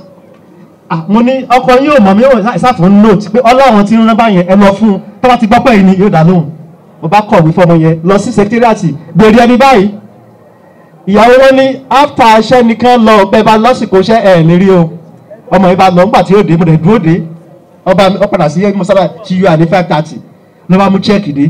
mo ní ọkọ̀ yóò mọ̀ mí ìsáfún note pé ọlọ́run ti ń rán báyẹn ẹ lọ fún tó bá ti gbọ́ pẹ́ yìí ni yóò dá lóhùn mo bá kọ̀wé fọmọ yẹn lọ sí secretariat gbèrè ẹni báyìí ìyàwó wọn ní after iṣẹ́ nìkan lọ bẹ́ẹ̀ bá lọ́sìkò iṣẹ́ ẹ̀ lérí o ọmọ yìí bá lọ nígbà tí ó dé mo dẹ̀ dúró dé ọba ọ padà sí mọ́sálà tí yóò àní five thirty ló bá mú check dé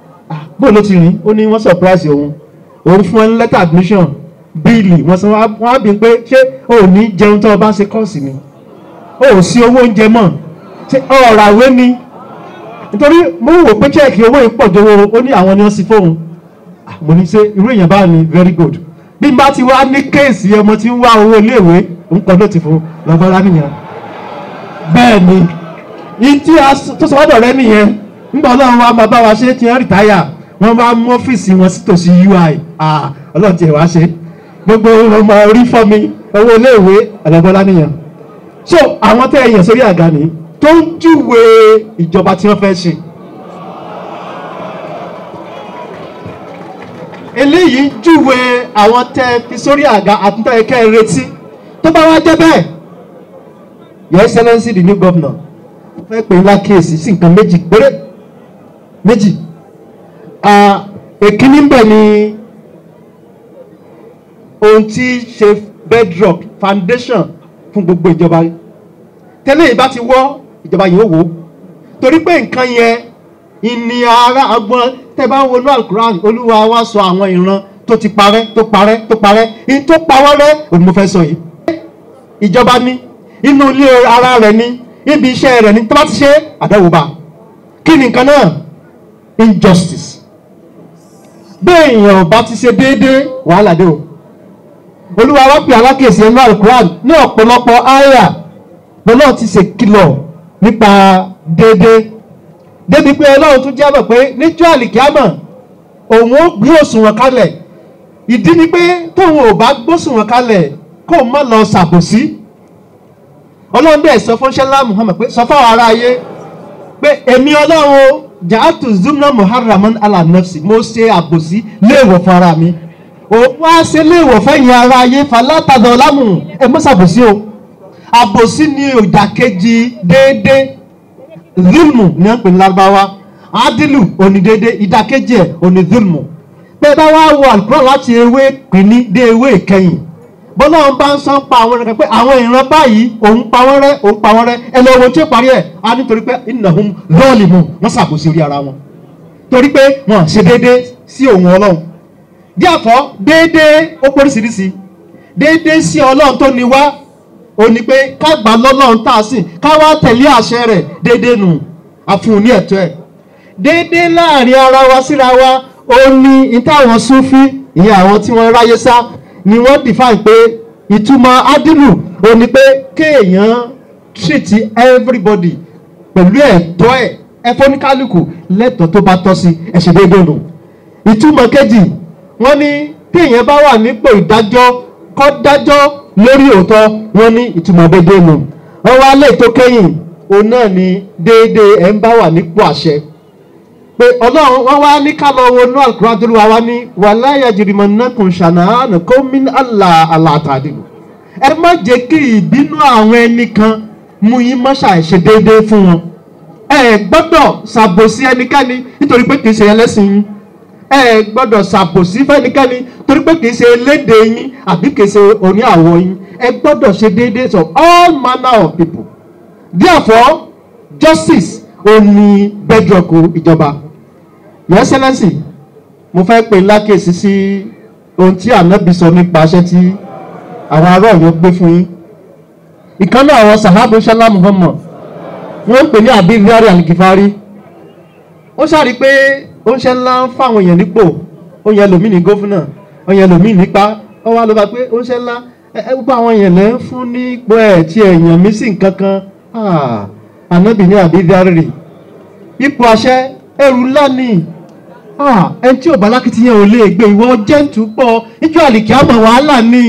bó ló ti rìn ó ní wọ́n surprise òun òun fún ẹni letter admission bíìlì wọ́n sọ wọ́n á bí pé ṣé o ò ní jẹun tó o bá ń ṣe kọ́ọ̀sì ni o ò sí owó oúnjẹ mọ́ ṣé ọ̀rọ̀ àwé ni nítorí mo wò pé chẹ́ẹ̀kì owó yìí pọ̀ jọ̀wọ́ ó ní àwọn ni wọ́n sì fóun mo ní ṣe irú èèyàn bá ní very good bí n bá ti wá ní kéèsì ọmọ tí ń wá owó iléèwé ń pọ̀ lóòtì fún lọ́gbọ́lá nìyẹn bẹ́ẹ̀ ni ìtí tó sọ wọ́dọ̀ rẹ nìyẹn nígbà ọlọ́run wa máa bá wa ṣe ti ń rìtáyà wọ́n bá mú ọ́fíìsì wọn sí tòsí U I ọlọ́run tiẹ̀ wá ṣe gbogbo ọmọ orí fọ́ mi owó iléèwé ọ̀lẹ́bọ́lá nìyẹn. So àwọn tẹ́ ẹ̀yàn sórí àga ni tó ń júwe ìjọba tí wọ́n fẹ́ ṣe. eléyìí ń júwe àwọn tẹ́ fi sórí àga àtúntò ẹ̀kẹ́ retí tó bá wá jẹ́ bẹ́ẹ̀. Your Excellency the new governor fẹ́ pè ńlá kíyèsí sí nǹkan méjì péré méjì. Èkíní ń bẹ̀ ni ohun tí ṣe bedrock foundation fún gbogbo ìjọba tẹ́lẹ̀ yìí bá ti wọ́ ìjọba yìí ó wò ó torí pé nǹkan yẹn ìní ara agbọ́n tẹ́ bá ń wọnú alukuran olúwa wa sọ àwọn ìran tó ti parẹ́ tó parẹ́ tó parẹ́ ìyẹn tó pawọ́ rẹ́ òun mo fẹ́ sọ yìí. Ìjọba ní inú ilé ara rẹ̀ ní ibi iṣẹ́ rẹ̀ ní tó bá ti ṣe àdáwò bá kí ni nǹkan náà injustice. Bẹ́ẹ̀ èèyàn bá ti ṣe déédéé wàhálà dé o. Olúwa wá pè alákèsí ẹnu alukuran ní ọ̀pọ̀lọpọ̀ àyà lọ́nà ti ṣe kìlọ̀ nípa déédéé débi pé Ọlọ́run tún jábọ̀ pé níjọ́ àlìkíámọ̀ òun ó gbé òṣùwọ̀n kalẹ̀. Ìdí ni pé tóun ò bá gbóṣùwọ̀n kalẹ̀ kó o má lọ ṣàbòsí. Ọlọ́run bẹ́ẹ̀ sọ fún ṣẹlá Muhammad pé sọ fáwọn ará ayé pé èmi Ọlọ́run ja'atu zumna muharraman ala nafsi mo ṣe àbòsí léèwọ̀ fún ara mi. Òun wá ṣe léèwọ̀ fẹ́yìn ara ayé falátàdọ̀ lámù ẹ mọ́ ṣàbòsí o. Àbòsí ni ìdàkejì déédéé. Zulmu ní ọ̀pẹ̀ Lárúbáwá adilu òní déédéé ìdàkejì ẹ̀ òní zulmu. Bẹ́ẹ̀ bá wá wọ àlùkùránì láti ewé kìíní dé ewé ìkẹyìn bọ́lá wọn bá ń sọ pa àwọn ẹ̀rọ pé àwọn ìran báyìí òun pa wọ́n rẹ́ òun pa wọ́n rẹ́ ẹ lọ wo tí ó parí ẹ̀ á nítorí pé innahum zalimun wọ́n ṣàkóso orí ara wọn torí pé wọ́n ṣe déédéé sí òun Ọlọ́run. Díàfọ́ déédéé ó póríṣiríṣi déédéé sí Ọlọ́run tó ní wá ó ní pé ká gbà lọ́lọ́run tá a sìn ká wá tẹ̀lé àṣẹ rẹ̀ déédéé nù àfún ní ẹ̀tọ́ ẹ̀. Déédéé láàrin ara wa síra wa ó ní ìtàwọn Súfí ìyẹn àwọn tí wọ́n ráyé sá ni wọ́n define pé ìtumọ̀ adilu ó ní pé kéèyàn treat everybody pẹ̀lú ẹ̀tọ́ ẹ̀ ẹ̀fọ́níkálùkù lẹ́tọ̀ọ́ tó bá tọ́ sí ẹ̀ṣẹ̀ déédéé nù. Ìtumọ̀ kejì wọ́n ní kéèyàn bá wà nípò ìdájọ́ kó dájọ́ lórí òótọ́ wọ́n ní ìtumọ̀ déédéé nù. Wọ́n wá lè tó kẹ́yìn òun náà ni déédéé ẹ̀ ń bá wà nípò àṣẹ pé Ọlọ́run wọ́n wá ní ká lọ wọnú Al-Qur'an tó wá wá ní wala yajrimannakum shana'anu qawmin alla alla ta'dilu. Ẹ má jẹ́ kí ìbínú àwọn ẹnìkan mú yín má ṣàìṣe déédéé fún wọn. Ẹ gbọ́dọ̀ ṣàbòsí ẹnikẹ́ni nítorí pé kì í ṣe ẹlẹ́sìn yín. Ẹ gbọ́dọ̀ ṣàbòsí fẹ́nikẹ́ni torí pé kì í ṣe elédè yín àbí kì í ṣe oní àwọ̀ yín. Ẹ gbọ́dọ̀ ṣe déédéé of all manner of people. Therefore justice ó ní bedrock ìjọba. Your Excellency mo fẹ́ pè lákèsí sí ohun tí ànábì sọ nípa aṣẹ́ tí àwọn ará Ọ̀yọ́ gbé fún yín. Ìkànnì àwọn sàhábù ṣẹlá Muhammad wọ́n ń pè ní àbí ìrírí àlìkìfárí. Ó ṣàrí pé ó ń ṣe ńlá ń fáwọn èèyàn nípò ó yẹ lòmí ní gómìnà ó yẹ lòmí nípa ó wá ló bá pé ó ń ṣe ńlá ẹ gbogbo àwọn èèyàn lẹ́ ń fún nípò ẹ̀ tí èèyàn mí sí nǹkan kan. Ànábì ní àbí ìrírí ipò àṣẹ ẹrù ńlá ni ẹni tí ò bá lákìtìyàn ò lè gbé ìwọ jẹ́ǹtù pọ̀ níjọ́ àlìkíámọ̀ wàhálà ni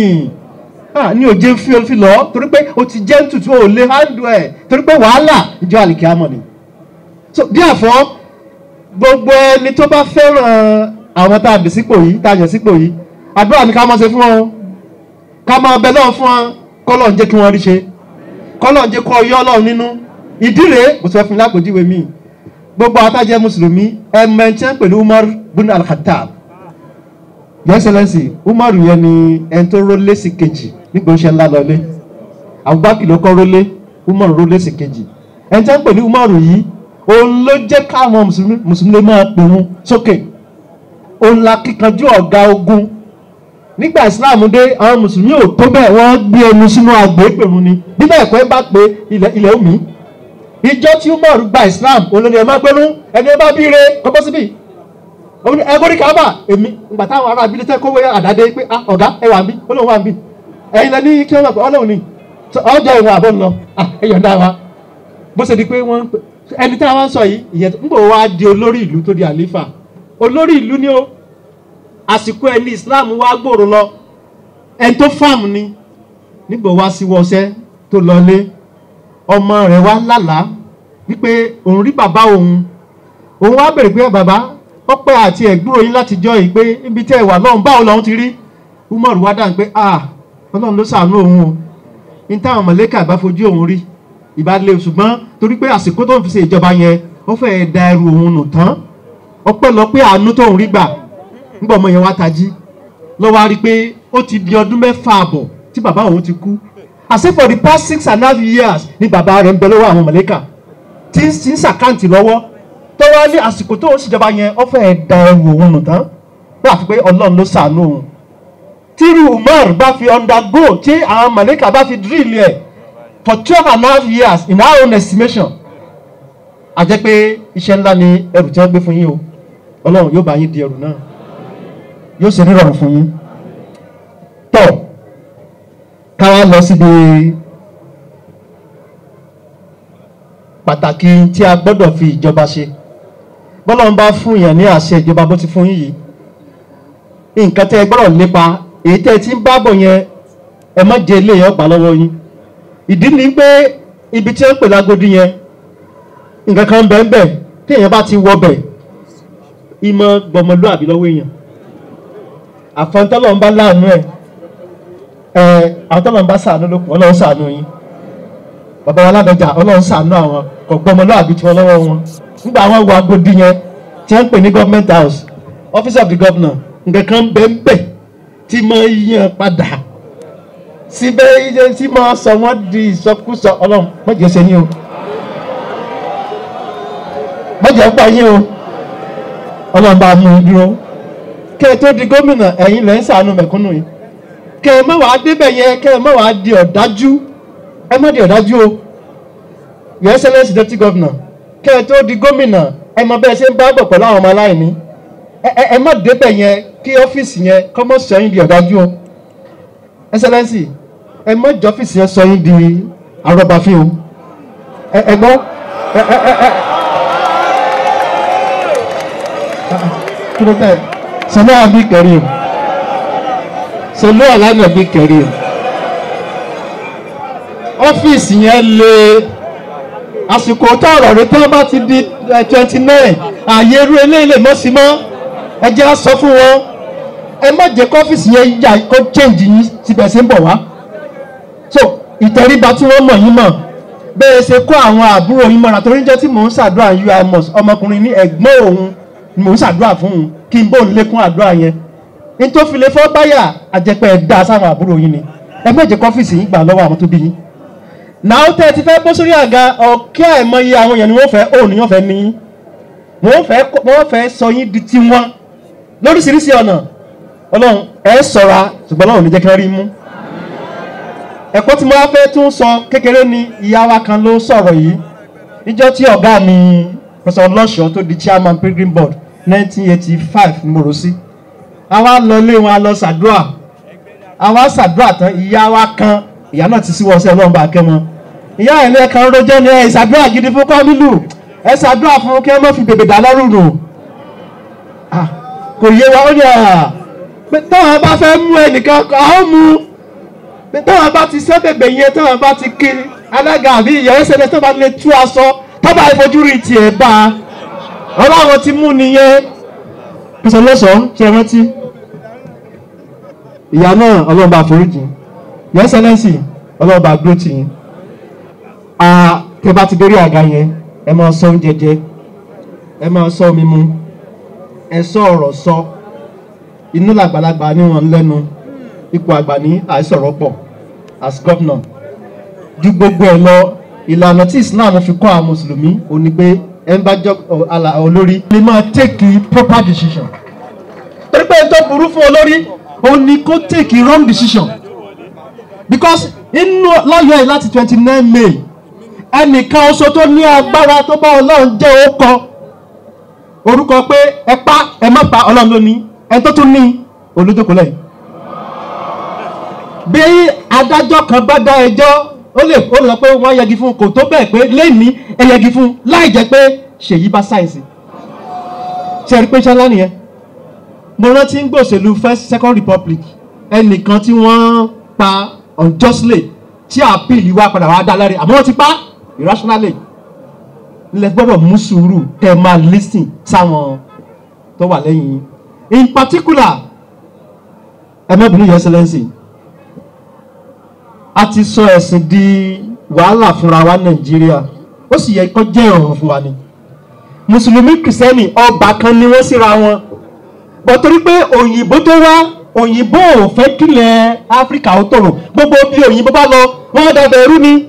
ní òjé fi fi lọ torí pé o ti jẹ́ǹtù tí o lè handle ẹ̀ torí pé wàhálà níjọ́ àlìkíámọ̀ ni. So therefore gbogbo ẹni tó bá fẹ́ràn àwọn tá a dì sípò yìí tá a yàn sípò yìí àdúrà ni ká máa ṣe fún wọn ká máa bẹ lọ́wọ́ fún wọn kọ́lọ̀ ń jẹ́ kí wọ́n rí ṣe kọ́lọ̀ ń jẹ́ kọ́ yọ́ Ọlọ́run nínú ìdí rèé mo sọ fún mi lápòjúwe mi gbogbo àtàjẹ́ mùsùlùmí ẹ̀mẹ̀ntẹ́ pẹ̀lú Umar bin al-Khattab. Your Excellency Umar yẹn ni ẹni tó rólé sí kejì nígbà oṣù ńlá lọlé Abubakar ló kọ́ rólé Umar rólé sí kejì ẹni tẹ́ ń pẹ̀lú Umar yìí òun ló jẹ́ káwọn mùsùlùmí máa pè wọn sókè òun la kíkanjú ọ̀gá ogun nígbà Islam dé àwọn mùsùlùmí ò tó bẹ́ẹ̀ wọ́n gbé ẹnu sínú àgbò pèrún ni bí bẹ́ẹ̀ kọ́ ẹ bá pé ilẹ̀ omi ìjọ tí Umar gba Islam olórí ẹ máa gbẹnu ẹni ẹ bá bí ire kọ́kọ́ síbí ẹgbẹ́rí kábà èmi ìgbà táwọn ará abilé tẹ́ kówé àdáde pé ọ̀gá ẹ wà ń bí olóhùn wà ń bí ẹ̀yin lẹ́ni kí wọ́n gbà ọlọ́run ni ọjọ́ ìwọ̀n àbọ̀ lọ ẹ̀yọ̀ dá wa bó ṣe di pé wọ́n ẹni tí wọ́n sọ yìí ìyẹn ń bò wá di olórí ìlú tó di àlífà olórí ìlú ni ó àsìkò ẹ ní Islam wá gbòòrò lọ ẹni tó fáàmù ni nígbà wá sí wọṣẹ́ tó lọlé ọmọ rẹ̀ wá lálàá wípé òun rí bàbá òun òun wá bèrè pé bàbá ọpẹ́ àti ẹ̀gbúrò yín láti jọ yìí pé ibi tẹ́ ẹ wà lọ́hùn báwo lọ́hùn ti rí Umar wá dáhùn pé ah Ọlọ́run ló ṣàánú òun o ní táwọn mọ̀lẹ́kà bá fojú òun rí ìbá lè ṣùgbọ́n torí pé àsìkò tó ń fi ṣe ìjọba yẹn ó fẹ́ da ẹrù òun nù tán ọpẹ́lọpẹ́ àánú tóun rí gbà nígbà ọmọ yẹn wá tají lọ́wọ́ á rí pé ó ti di ọdún mẹ́fà àbọ̀ tí bàbá òun ti kú àṣẹ for the past six and a half years ni bàbá rẹ̀ ń bẹ lọ́wọ́ àwọn mọ̀lẹ́kà tí ń ṣàkáǹtì lọ́wọ́ tó wá ní àsìkò tó ń ṣèjọba yẹn ó fẹ́ da ẹrù òun nù tán wọ́n àfi pé Ọlọ́run ló ṣàánú òun tíru Umar bá fi undergo tí àwọn mọ̀lẹ́kà bá fi drill ẹ̀ for twelve and a half years in our own estimation a jẹ́ pé iṣẹ́ ńlá ni ẹrù tí wọ́n gbé fún yín o Ọlọ́run yóò bá yín di ẹrù náà yóò ṣe nírọ̀rùn fún yín tọ́ káwá lọ síbi pàtàkì tí a gbọ́dọ̀ fi ìjọba ṣe bọ́lọ́run bá fún yàn ní àṣẹ ìjọba bó ti fún yín yìí nǹkan tẹ́ ẹ gbọ́dọ̀ lépa èyí tẹ́ ẹ ti ń bá bọ̀ yẹn ẹ má jẹ ilé yẹn gbà lọ́wọ́ yín ìdí ni pé ibi tí ó ń pè lágodi yẹn nǹkan kan bẹ́ẹ̀ bẹ́ẹ̀ tí èèyàn bá ti wọ bẹ̀ ìmọ̀ gbọmọlúàbí lọ́wọ́ èèyàn àfọ̀ntọ́lọ́ ń bá láàánú ẹ̀ ẹ̀ àwọn tọ́lọ́ ń bá ṣàánú lókun Ọlọ́run ṣàánú yín bàbá wa Ládọjà Ọlọ́run ṣàánú àwọn kò gbọmọlúàbí tí wọ́n lọ́wọ́ wọn nígbà àwọn wọ agodi yẹn tí wọ́n ń pè ní government house office of the governor nǹkan kan bẹ́ẹ̀ bẹ́ẹ̀ tí mo yàn padà síbẹ̀ iye tí mo sọ wọ́n di ìsọkúsọ Ọlọ́run mọ̀jẹ̀ ṣe yín o mọ̀jẹ̀ pa yín o Ọlọ́run bá mú un dúró kẹ́ ẹ tó di gómìnà ẹ̀yin lẹ́ ń ṣàánú mẹ̀kúnnù yìí kẹ́ ẹ má wàá débẹ̀ yẹn kẹ́ ẹ má wàá di ọ̀dájú ẹ má di ọ̀dájú o Your Excellency Deputy Governor kẹ́ ẹ tó di gómìnà ẹ mọ bẹ́ẹ̀ ṣe ń bá bọ̀ pẹ̀lú àwọn ọmọ aláìní ẹ má débẹ̀ yẹn kí ọ́fíìsì yẹn kọ́ mọ́ sọ yín di ọ̀dájú o Excellency ẹ má jọ ọ́fíìsì yẹn sọ yín di arọ́bàfín o ẹ gbọ́ ẹ ẹ ẹ ẹ kí ló tẹ̀ sọlá àbí kẹrin sọlá àlànà àbí kẹrin ọ́fíìsì yẹn lé àsìkò tó ọ̀rọ̀ rẹ tó bá ti di twenty nine ààyè irú eléyìí lè mọ́ sí mọ́ ẹ jẹ́ á sọ fún wọn ẹ má jẹ́ kọ́fíìsì yẹn yà kó change yín síbẹ̀ sí ń bọ̀ wá so ìtẹríba tí wọ́n mọ̀ yín mọ̀ bẹ́ẹ̀ ṣe kó àwọn àbúrò yín mọ́ra torí jẹ́ tí mò ń ṣàdúrà you are must ọmọkùnrin ní ẹ̀gbọ́n òun ni mò ń ṣàdúrà fún un kí n bò ń lékún àdúrà yẹn nítorí fi lè fọ́ báyà àjẹpẹ́ ẹ̀ dá sáwọn àbúrò yín ni ẹ má jẹ́ kọ́fíìsì yín gbà lọ́wọ́ àwọn tó bí yín náà tẹ́ ẹ ti fẹ́ bó sórí àga ọ̀kẹ́ àìmọye àwọn èèyàn ni wọ́n fẹ́ òun ni wọ́n fẹ́ ní yín wọ́n fẹ́ wọ́n fẹ́ sọ yín di tiwọn lóríṣiríṣi ọ̀nà Ọlọ́run ẹ ṣọ́ra ṣùgbọ́n Ọlọ́run ní jẹ́ kí wọ́n rí mú ẹ̀kọ́ tí mo wá fẹ́ tún sọ kékeré ni ìyá wa kan ló sọ̀rọ̀ yìí níjọ́ tí ọ̀gá mi Professor Ọlọ́ṣọ́ tó di chairman Pilgrim Board nineteen eighty five ni mo rò sí àwa lọ ilé wọn a lọ ṣàdúrà àwa ṣàdúrà tán ìyá wa kan ìyá náà ti síwọ́ sí Ọlọ́run bá kẹ́ wọn ìyá ẹ̀ ní ẹ̀kan rojọ́ ni ẹ̀ ṣàdúrà gidi fún Kamilu ẹ̀ ṣàdúrà fún kí ẹ má fi bèbè dà lọ́rùn nù kò yé wa ó ní à pé táwọn bá fẹ́ mú ẹnìkan àwọn mú pé táwọn bá ti sẹ́ bèbè yẹn táwọn bá ti kiri alága àbí ìyá ẹsẹ̀ tó bá lè tú aṣọ tábà ìfojú rí tiẹ̀ bá a Ọlọ́run ti mú nìyẹn pèsè lọ́sọ̀ọ́ ṣe é rántí ìyá náà Ọlọ́run bá foríjì Your Excellency Ọlọ́run bá dúró tì yín tẹ bá ti dórí àga yẹn ẹ máa sọ oúnjẹ jẹ ẹ máa sọ omi mu ẹ sọ ọ̀rọ̀ sọ inú làgbàlagbà ní wọn lẹ́nu ipò àgbà ní àìsọ̀rọ̀ pọ̀ as governor ju gbogbo ẹ lọ ìlànà tí Islam fi kọ́ àwọn mùsùlùmí ò ní pé ẹ ń bá jọ olórí lè máa take proper decision torí pé tó burú fún olórí ó ní kó take wrong decision because inú lọ́yọ̀ ẹ̀ láti twenty nine May ẹnìkan oṣù tó ní agbára tó bá Ọlọ́run jẹ́ ó kọ orúkọ pé ẹ pa ẹ má pa Ọlọ́run ló ní ẹ tó tún ní olójókòó lẹ́yìn bí adájọ́ kan bá dá ẹjọ́ ó lè ó lè sọ pé wọ́n yẹgi fún kò tó bẹ́ẹ̀ pé lẹ́ẹ̀ni ẹ yẹgi fún láì jẹ́ pé Ṣèyí bá sáyẹ̀nsì ṣe rí pé ṣálá nìyẹn mo rántí ń gbòṣèlú first second republic ẹnìkan tí wọ́n pa unjustly tí àpìlì wa padà wá dá láre àmọ́ wọ́n ti pa irrationally ilẹ̀ gbọ́dọ̀ mú sùúrù kẹ́ máa listen sáwọn tó wà lẹ́yìn in particular ẹ̀mọ́bìnrin your excellency a ti sọ ẹ̀sìn di wàhálà fúnra wa Nàìjíríà ó sì yẹ kó jẹ́ ìrọ̀rùn fún wa ni mùsùlùmí kìrìsìtẹ́nì ọba kan ni wọ́n síra wọn bọ̀ torí pé òyìnbó tó wá òyìnbó ò fẹ́ kílẹ̀ Áfíríkà ó tòrò gbogbo bí òyìnbó bá lọ wọ́n dàbẹ̀ rú ni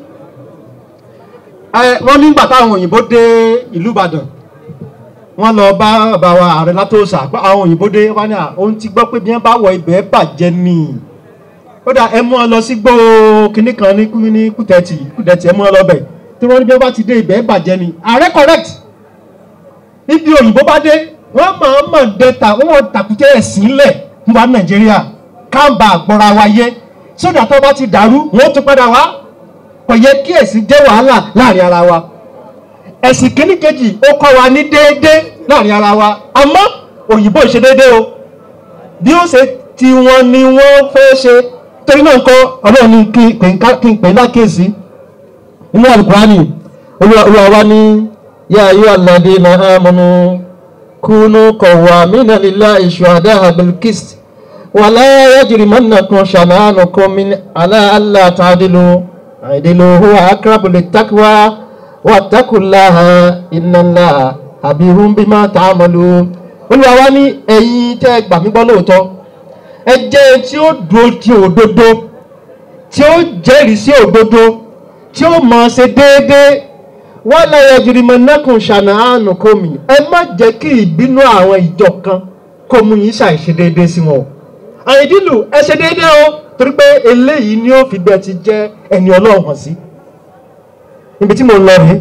wọ́n nígbà táwọn òyìnbó dé ìlú Ìbàdàn wọ́n lọ bá bàbá wa ààrẹ látòsà pé àwọn òyìnbó dé wọ́n ní àwọn ti gbọ́ pé bí wọ́n bá wọ ibẹ̀ bàjẹ́ ni ó dà ẹ mú ọ lọ sí gbó kinní kan ní Kútẹ́tì Kútẹ́tì ẹ mú ọ lọ bẹ̀ tí wọ́n ní bí wọ́n bá ti dé ibẹ̀ bàjẹ́ ni ààrẹ correct ibi òyìnbó bá dé wọ́n máa ń mọ̀ dẹ́ta wọ́n tàkùtẹ́ ẹ̀sìn lẹ̀ fún wa Nàìjíríà káàmbà àgbọ̀ra wa yé sódà tó bá ti dàrú wọ́n tún padà wá kò yẹ kí ẹ̀sìn jẹ́ wàhálà láàrin ara wa ẹ̀sìn kìíní kejì ó kọ́ wa ní déédéé láàrin ara wa àmọ́ òyìnbó ìṣe déédéé o bí ó ṣe tí wọ́n ni wọ́n fẹ́ ṣe torí náà kọ́ ọlọ́run ní kí n pè lákèsí nínú Al-Qur'ani olúwa wa ní yā ayyuhalladhīna āmanū kūnū qawwāmīna lillāhi shuhadā'a bil-qist wa lā yajrimannakum shanā'anu qawmin 'alā allā ta'dilū i'dilū huwa aqrabu lit-taqwā wattaqullāha innallāha khabīrun bimā ta'malūn. olúwa wa ní ẹ̀yin tẹ́ gbà mí gbọ́ lóòótọ́ ẹ jẹ́ tí ó dúró ti òdodo tí ó jẹ́rìí sí òdodo tí ó mọ̀ ṣe déédéé wọ́n láyé jùlọmọ́nàkùn shanā'anu qawmin ẹ má jẹ́ kí ìbínú àwọn ìjọ kan kó mú yín ṣàìṣe déédéé sí wọn o àìdílù ẹ ṣe déédéé o torí pé eléyìí ni ó fi bẹ́ẹ̀ ti jẹ́ ẹni Ọlọ́run hàn sí ibi tí mo lọ rí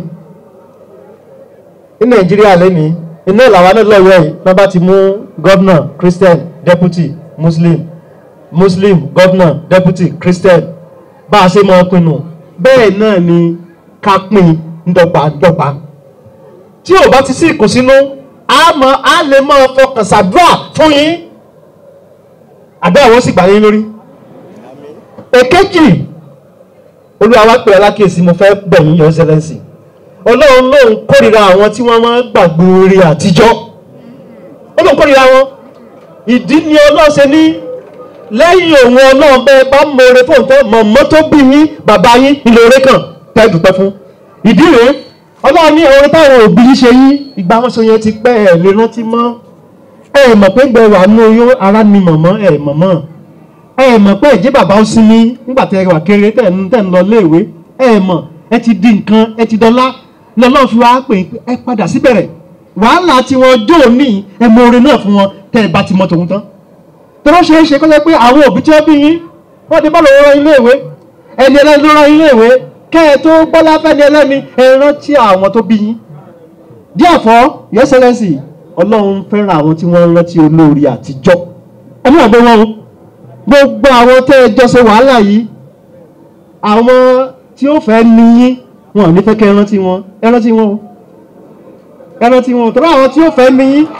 ní Nàìjíríà lẹ́nìí iná ìlàwọ́ náà lọ́yọ̀ yìí wọ́n bá ti mú gọ́vnà Christian deputy Muslim Muslim gọ́vnà deputy Christian bá a ṣe máa pinnu bẹ́ẹ̀ náà ni ká pín ndọgba ndọgba tí ò bá ti sí ìkùnsínú a mọ a lè máa fọkàn ṣàdúrà fún yín àbẹ́ àwọn sì gbà yín lórí. èkejì olúwa wá pè é lákèésí mo fẹ́ bẹ̀ yín your excellency ọlọ́run lóun kórìíra àwọn tí wọ́n máa ń gbàgbé orí àtijọ́ ó lóun kórìíra wọn ìdí ni ọlọ́run ṣe ní lẹ́yìn òun ọlọ́run bẹ́ẹ̀ bá mọ oore fóun tẹ́ mọ̀mọ́ tó bí yín bàbá yín ilé oore kan tẹ́ dùpẹ́ fún ìdí rèé ọlọ́run ní orin táwọn òbí yín ṣe yín ìgbà wọn ṣe yẹn ti pẹ́ ẹ̀ lè rántí mọ́ ẹ mọ̀ pé gbẹ wà ní oyún ara ni mọ̀mọ́ ẹ mọ̀mọ́ ẹ mọ̀ pé ẹ̀jẹ̀ bàbá ó sinmi nígbà tẹ wà kéré tẹ̀ ń tẹ̀ ń lọ léèwé ẹ mọ̀ ẹ ti di nǹkan ẹ ti dọ́lá lọ́lọ́run fi wá pè é padà síbẹ̀rẹ̀ wàhálà tí wọ́n jó ní ẹ mọ orin náà fún wọn tẹ́ ẹ bá ti mọ tòun tán tó ló ṣe é ṣe kó jẹ́ pé àwọn òbí tí wọ́n bí yín wọ́n ti bá lọ́wọ́ rán ilé ìwé ẹni ẹlẹ́ni ló rán ilé ìwé kẹ́ ẹ tó gbọ́lá fẹ́ni ẹlẹ́ni ẹ rántí àwọn tó bí yín therefore your excellency ọlọ́run fẹ́ràn àwọn tí wọ́n rántí olórí àtijọ́ ẹni wọ́n gbé wọn gbogbo àwọn tẹ́ ẹ jọ ṣe wàhálà yìí àwọn tí ó fẹ́ ní yín wọn ò ní fẹ́ kẹ́ ẹ rántí wọn ẹ rántí wọn ẹ rántí wọn tó bá àwọn tí ó fẹ́ ní yín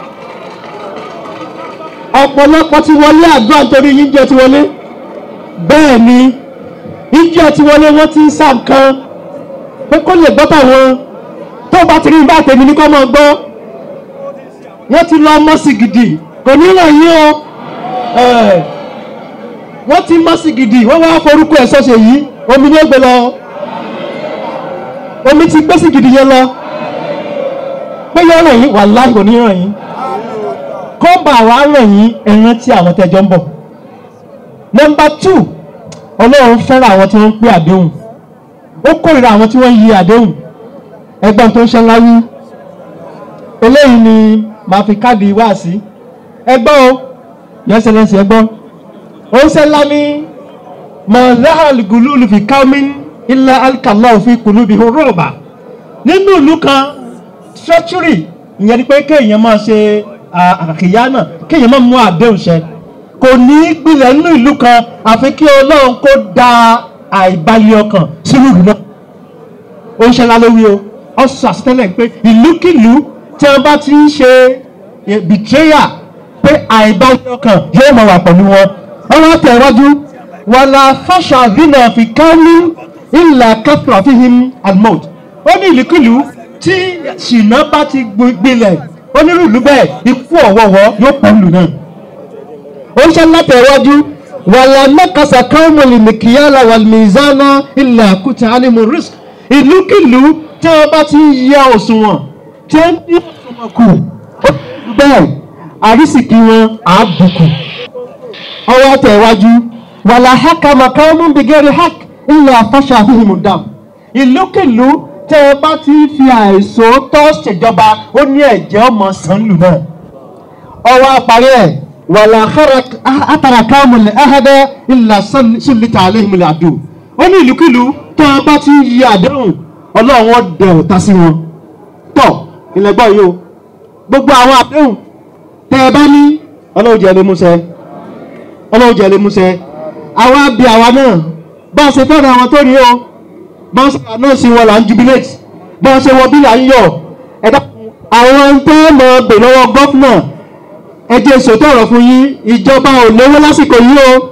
ọ̀pọ̀lọpọ̀ ti wọlé àdúrà nítorí yín jẹ́ ti wọlé bẹ́ẹ̀ ni ìjọ ti wọlé wọ́n ti ń sá nǹkan pé kó lè gbọ́ táwọn tó bá ti rí bá tèmi ní kọ́ mọ́ gbọ́ wọ́n ti lọ mọ́ sí gidi kò ní ràn yín o wọ́n ti mọ́ sí gidi wọ́n wá forúkọ ẹ̀ sọ́sẹ̀ yìí omi ní ó gbé lọ omi ti gbé sí gidi yẹn lọ pé yọ ràn yín wàláhì kò ní ràn yín kọ́ bá wa ràn yín ẹran tí àwọn tẹ́jọ́ ń bọ̀. nọ́mbà two ọlọ́run fẹ́ràn àwọn tí wọ́n ń pé àdéhùn ó kórìíra àwọn tí wọ́n ń yí àdéhùn ẹgbọ́n tó ń ṣe ńlá wí eléyìí ni màá fi káàdì wá sí ẹgbọ́n o your excellency ẹgbọ́n ó ń ṣe ńlá ní mọ̀láhàl gùlùlù fi káwmin ilẹ̀ alkalọ́ fi kùlùbí rọ̀bà nínú ìlú kan treachery ìyẹn ni pé kéèyàn máa ṣe àkìyá náà kéèyàn máa mú àdéhùn ṣẹ kò ní gbilẹ̀ nínú ìlú kan àfi kí ọlọ́run kó da àìbalẹ̀ ọkàn sínú ìlú náà ó ń ṣe ńlá lórí o ó sọ àsọtẹ́lẹ̀ pé ìlúkìlú tí wọ́n bá ti ń ṣe betrayal pé àìbáyọ̀ kan yóò máa wà pẹ̀lú wọn. ọlọ́wọ́ tẹ̀wájú wàlà fàṣà dínà fi kánú ìlà kẹfà fíhìm almond. ó ní ìlúkìlú tí ṣìnà bá ti gbilẹ̀ onírúurú bẹ́ẹ̀ ikú ọ̀wọ́wọ́ yóò pẹ̀lú náà. ó ń ṣe látẹ̀wájú wàlà mẹ́kàsà káwọ́mọ̀lì mìkìyàlà wàlmìzánà ìlà kùtà ánìmọ̀ risk. ìlúkìlú tí wọ́n bá ti yẹ òṣùwọ̀n tí wọ́n ní òṣùwọ̀n kù ó bẹ́ẹ̀ àrísìkí wọn àbùkù. ọwọ́ tẹ̀wájú wàlà hákàmà káwọ́mọ̀ bìgẹ́rì hák ìlà fàṣà fíhìm dàm. ìlúkìlú tẹ́ ẹ bá ti fi àìsòótọ́ ṣèjọba ó ní ẹ̀jẹ̀ ọmọ sànlù náà. ọwọ́ àparí ẹ̀ wàlà àtàràkàmùlẹ̀ ahadẹ́ ìlà sùlítà àlẹ́hìmùlẹ̀ àdó. ó ní ìlúkìlú tẹ́ ẹ bá ti yí àdéhùn ọlọ́run wọn dẹ̀ ọ̀tá sí wọn. tọ́ ilẹ̀ gbọ́ yìí o gbogbo àwọn àdéhùn tẹ́ ẹ bá ní ọlọ́run jẹ́ lè múṣẹ ọlọ́run jẹ́ lè múṣẹ. àwa bí àwa náà bá a ṣe fẹ́ràn àwọn tó rí o bá ṣe náà sí wọn là ń jubilate bá ṣe wọ bí là ń yọ ẹ̀dá àwọn tó mọ̀ bè lọ́wọ́ gọ́fúnà ẹjẹ́ ìṣòtò ọ̀rọ̀ fún yín ìjọba ò lówó lásìkò yìí o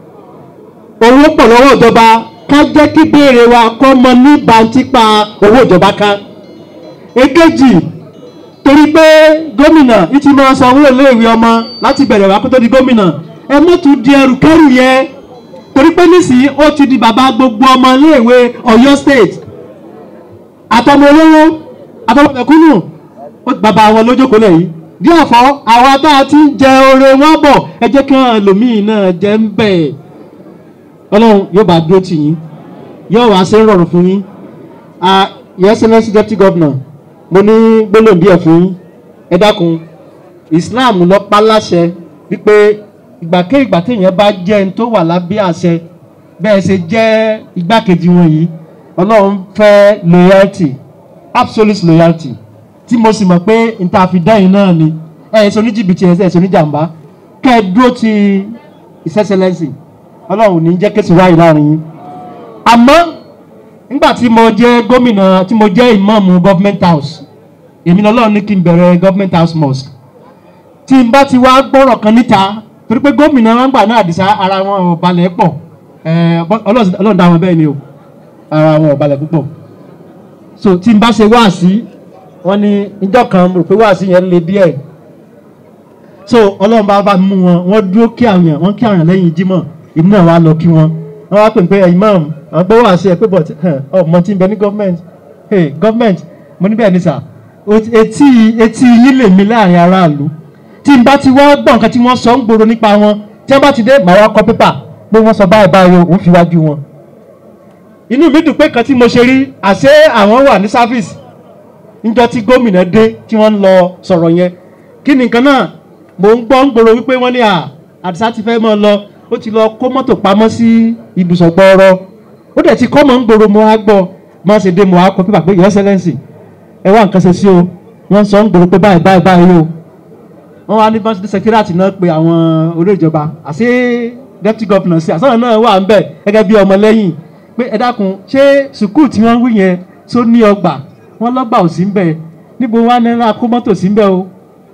owó pọ̀ lọ́wọ́ ìjọba ká jẹ́ kí béèrè wa kọ́ mọ ní bàǹtípa owó ìjọba ká. èkejì torí pé gómìnà ìtì máa san owó iléèwé ọmọ láti bẹ̀rẹ̀ wá kó tó di gómìnà ẹ mọ́tò di ẹrù kẹrù yẹn torí pé nísìnyí ó ti di bàbá gbogbo ọmọ iléèwé Ọ̀yọ́ state àtọmọ olówó àtọmọ mẹ̀kúnnù bàbá àwọn lójókòó lẹ́yìn bí àfọ àwa tá a ti ń jẹ oore wọn bọ̀ ẹ jẹ́ kí wọn lòmíì náà jẹ́ ń bẹ̀. Ọlọ́run yóò bá dúró tì yín yóò wá ṣe ń rọrùn fún yín. Your Excellency Deputy Governor mo ní gbólóhùn díẹ̀ fún yín ẹ dákun Islam lọ pa láṣẹ wípé ìgbàkéìgbà téèyàn bá jẹ́ ẹni tó wà lábẹ́ àṣẹ bẹ́ẹ̀ ṣe jẹ́ igbákejì wọn yìí Ọlọ́run fẹ́ loyalty absolute loyalty tí mo sì mọ̀ pé n ta fi dẹ́yìn náà ni ẹ̀ ṣe oníjìbìtì ẹ̀ ṣe oníjàmbá kẹ́ ẹ dúró ti His Excellency Ọlọ́run ní jẹ́ kéṣì wáyé láàrin yín. àmọ́ nígbà tí mo jẹ́ gómìnà tí mo jẹ́ ìmáàmù government house èmi ní Ọlọ́run ní kí n bẹ̀rẹ̀ government house mosque tí n bá ti wá gbọ́rọ̀ kan níta torí pé gómìnà wọn gbà náà àdìsá ara wọn ò balẹ̀ pọ̀ Ọlọ́run dá wọn bẹ́ẹ̀ ni o ara wọn ò balẹ̀ púpọ̀ so tí n bá ṣe wáàsí wọ́n ní ìjọ kan mo rò pé wáàsí yẹn le díẹ̀ so Ọlọ́run bá bá mú wọn wọ́n dúró kí àwọn yẹn wọ́n kí àwọn yẹn lẹ́yìn jímọ̀ ìmú náà wá lọ kí wọn wọ́n wá pè pé imam àwọn gbọ́ wáàsí ẹ̀ pé bọ̀ ọmọ tí ń bẹ ní gọ́ọ̀mẹ̀ntì hey gọ́ọ̀mẹ̀ntì mo ní bẹ́ẹ̀ ní sà etí etí yín lè mi láàrin aráàlú tí n bá ti wá gbọ́ nǹkan tí wọ́n sọ ń gbòòrò nípa wọn tí wọ́n bá ti dé màá wá kọ pépà pé wọ́n sọ báyìí báyìí òun fi wájú wọn. inú mi dùn pé kan tí mo ṣe rí àṣé àwọn wà ní sáfíìsì níjọ́ tí gómìnà dé tí wọ́n ń lọ sọ̀rọ̀ yẹn kí ni nǹkan náà mò ń gbọ́ ń gbòòrò wípé wọ́n ní à àdìsá ti fẹ́ mọ́ lọ ó ti lọ kó mọ́tò pamọ́ sí ibùsọ̀ gbọ́ọ̀rọ̀ ó dẹ̀ ti kọ́ mọ́ ń gbòòrò mo á gbọ́ máa ṣe dé mo á kọ pépà pé Your Excellency ẹ wá nǹkan ṣe sí o wọ́n sọ ń gbòòrò pé báyìí báyìí báyìí o wọ́n wá ní bọ́sídẹ́ sẹkírátì náà pé àwọn olóòjọba àṣé deputy governor sí àṣọ náà wà ń bẹ̀ gẹ́gẹ́ bí ọmọ lẹ́yìn pé ẹ dákun ṣé sùkúù tí wọ́n ń wí yẹn tó ní ọgbà wọ́n lọ́gbà ò sí ń bẹ̀ níbo wá ní ra kó mọ́tò sí ń bẹ̀ o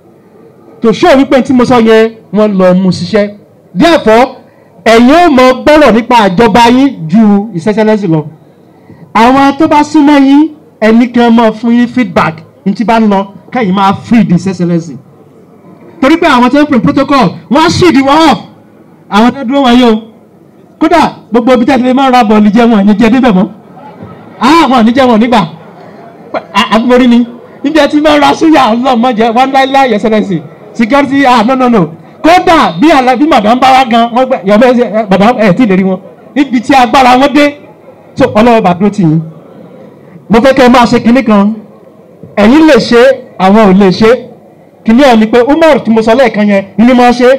tó ṣó wípé tí mo sọ yẹn wọ́n lọ mú ṣiṣẹ́ therefore ẹ̀yin ò mọ gbọ́rọ̀ nípa àjọba yín ju His Excellency lọ àwọn tó bá súnmọ́ yín ẹni kan mọ̀ fún yín feedback ní ti bá ń lọ kẹ́yìn máa free His Excellency torí pé àwọn tó ń pè protocol wọ́n á ṣìdí wọ́n off àwọn tó dúró wáyé o kódà gbogbo ibi tẹ́tẹ́lẹ́ máa ń ra bọ̀ọ̀lì jẹ́ wọn ẹ̀yìn jẹ́ débẹ̀ mọ́ àwọn àníjẹ́ wọn nígbà àgbórí ni níbi ẹ ti máa ń ra súyà ọlọ́mọdé wọn láíláí Your Excellency security ah no no no kódà bí àlà bí madam bá wá gan wọ́n gbẹ yọ̀bẹ ẹ madam ẹ̀ tí ì lè rí wọn níbi tí agbára wọn dé tó ọlọ́wọ́ bá dúró tì yín mo fẹ́ kẹ́ ẹ máa ṣe kinní kan ẹ̀yin lè ṣe àwọn ò lè ṣe kinní ọ̀ ni pé Umar tí mo sọ lẹ́ẹ̀kan yẹn ni mo ṣe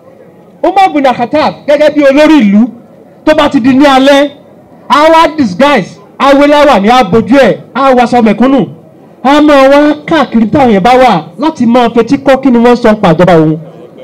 Umar bin Khattab gẹ́gẹ́ bí olórí ìlú tó bá ti di ní alẹ́ àwa disguise awéláwà ní abojú ẹ̀ àwa sọ mẹ̀kúnnù a máa wá káàkiri táwọn yẹn bá wà láti máa fetí kọ́ kí ni wọ́n sọ pa ìjọba òun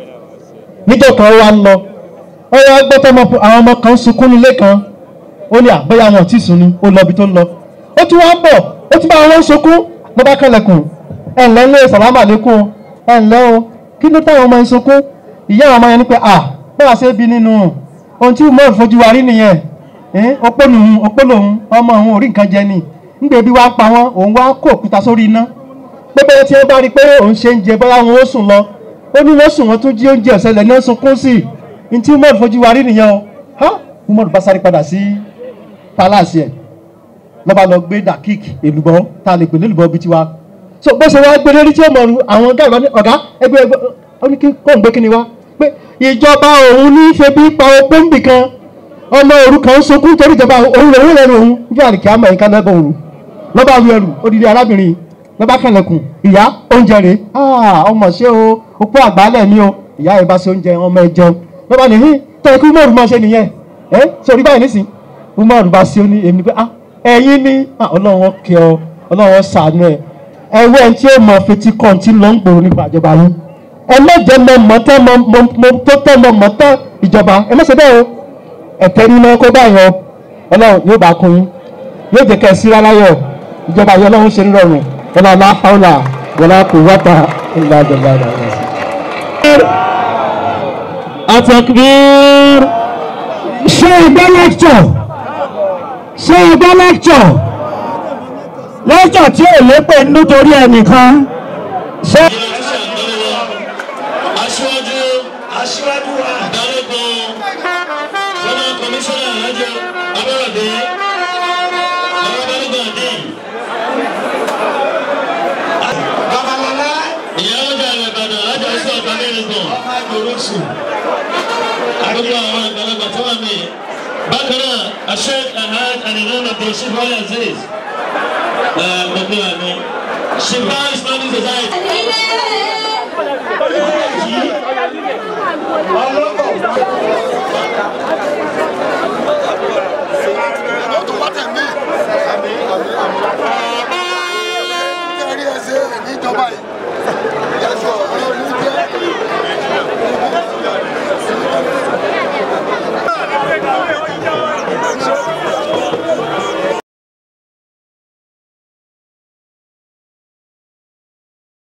níjọ́ kan wá ń lọ ó yẹ gbọ́ tó àwọn ọmọ kan sunkún nílé kan ó ní àbẹ́yà wọn tí sùn ni ó lọ ibi tó ń lọ ó tún wá ń bọ̀ ó tún bá wọn sunkún ló bá kẹlẹ̀kùn ẹ̀ ǹlẹ́ ńlẹ́ sàlámà lẹ́kùn ẹ ǹlẹ́ o kí ló táwọn ọmọ ìsokún ìyá àwọn ọmọ yẹn ní pé à báwa ṣe bí nínú ohun tí Umar fojú wa rí nìyẹn opó lòun opó lòun ọmọ òun ò rí nǹkan jẹ ni nígbà ebi wá pa wọn òun wá kó òkúta sórí iná pé bẹ́ẹ̀ tí wọ́n bá rí pé òun ṣe ń jẹ bóyá wọn ó sùn lọ ó ní wọ́n sùn wọ́n tún jí oúnjẹ ọ̀sẹ̀ lẹ̀ ní sunkún sí i ní tí Umar fojú wa rí nìyẹn o ha Umar bá sáré padà sí palace ẹ̀ lọ́ba lọ gbé dakik èlùbọ́ tá a lè pè ní èlùbọ́ bíi tiwa so bó ṣe wá gbé lórí tí ó mọ̀ ọ́n àwọn ọ̀gá ìbá ní ọ̀gá ẹgbẹ́ ẹgbẹ́ ó ní kí kó ń gbé kíni wá pé ìjọba òun ní febi pa opó ń bì kan ọmọ òrukàn ń sunkún torí ìjọba òun lòun lẹ́nu òun ní àlìkí àmọ́ ẹ̀ka lẹ́bọ̀ òun lọ́ba lu ẹrù odidi arábìnrin lọ́ba kẹlẹ̀kùn ìyá oúnjẹ rèé ọmọ ṣé o opó àgbálẹ̀ ni o ìyá ẹ̀ bá ṣe oúnjẹ ọmọ ẹ̀ jẹun lọ́ba nìyí tẹ̀ kí Umaru máa ṣe nìyẹn ẹ̀ sórí báyìí nísìn Umaru bá ṣe ó ní èmi pé ah ẹ̀yin ní ọlọ́run kẹ́ ọ ọlọ́run ṣàánú ẹ̀ ẹ̀wọ́ ẹ̀ tí ó mọ fetí kan tí ló ń gbòòrò nípa ìjọba yín ẹ mẹ́jẹ mọ mọ́tẹ́ mọ tó tẹ́ mọ mọ́tẹ́ ìjọba ẹ mẹ́sẹ̀ bẹ́ẹ̀ o ẹ̀tẹ́ ní mọ́ kó báyọ̀ ọlọ́run yóò bá kún yín yóò jẹ́ kẹ́ ẹ síra láyọ̀ ìjọba yìí ọlọ́run ṣe ń rọrùn wọlé aláhàwùlà wọlé quwwata illa billah. Atakbir. Ṣé ẹgbẹ́ lecture? Ṣé ẹgbẹ́ lecture? Lecture tí ò lépè nítorí ẹnìkan. Ṣé. Aṣíwájú aṣíwájú wa Balógun former commissioner alájọ Abọ́rọ̀dé ọ̀rọ̀ Balógun àdé. Babalọlá ìyá ọjà rẹ̀ Ìbàdàn alájọ sí ọ̀tá mẹ́rin gan. Ọmọ àgbòròsù. Àgbègbè àwọn àgbàlagbà tó wà mí. Bákan náà, Sheikh Ahad Al-Imam Abdulrasheed Wali Aziz. Gbogbo àmì. Shifa Islamic Society.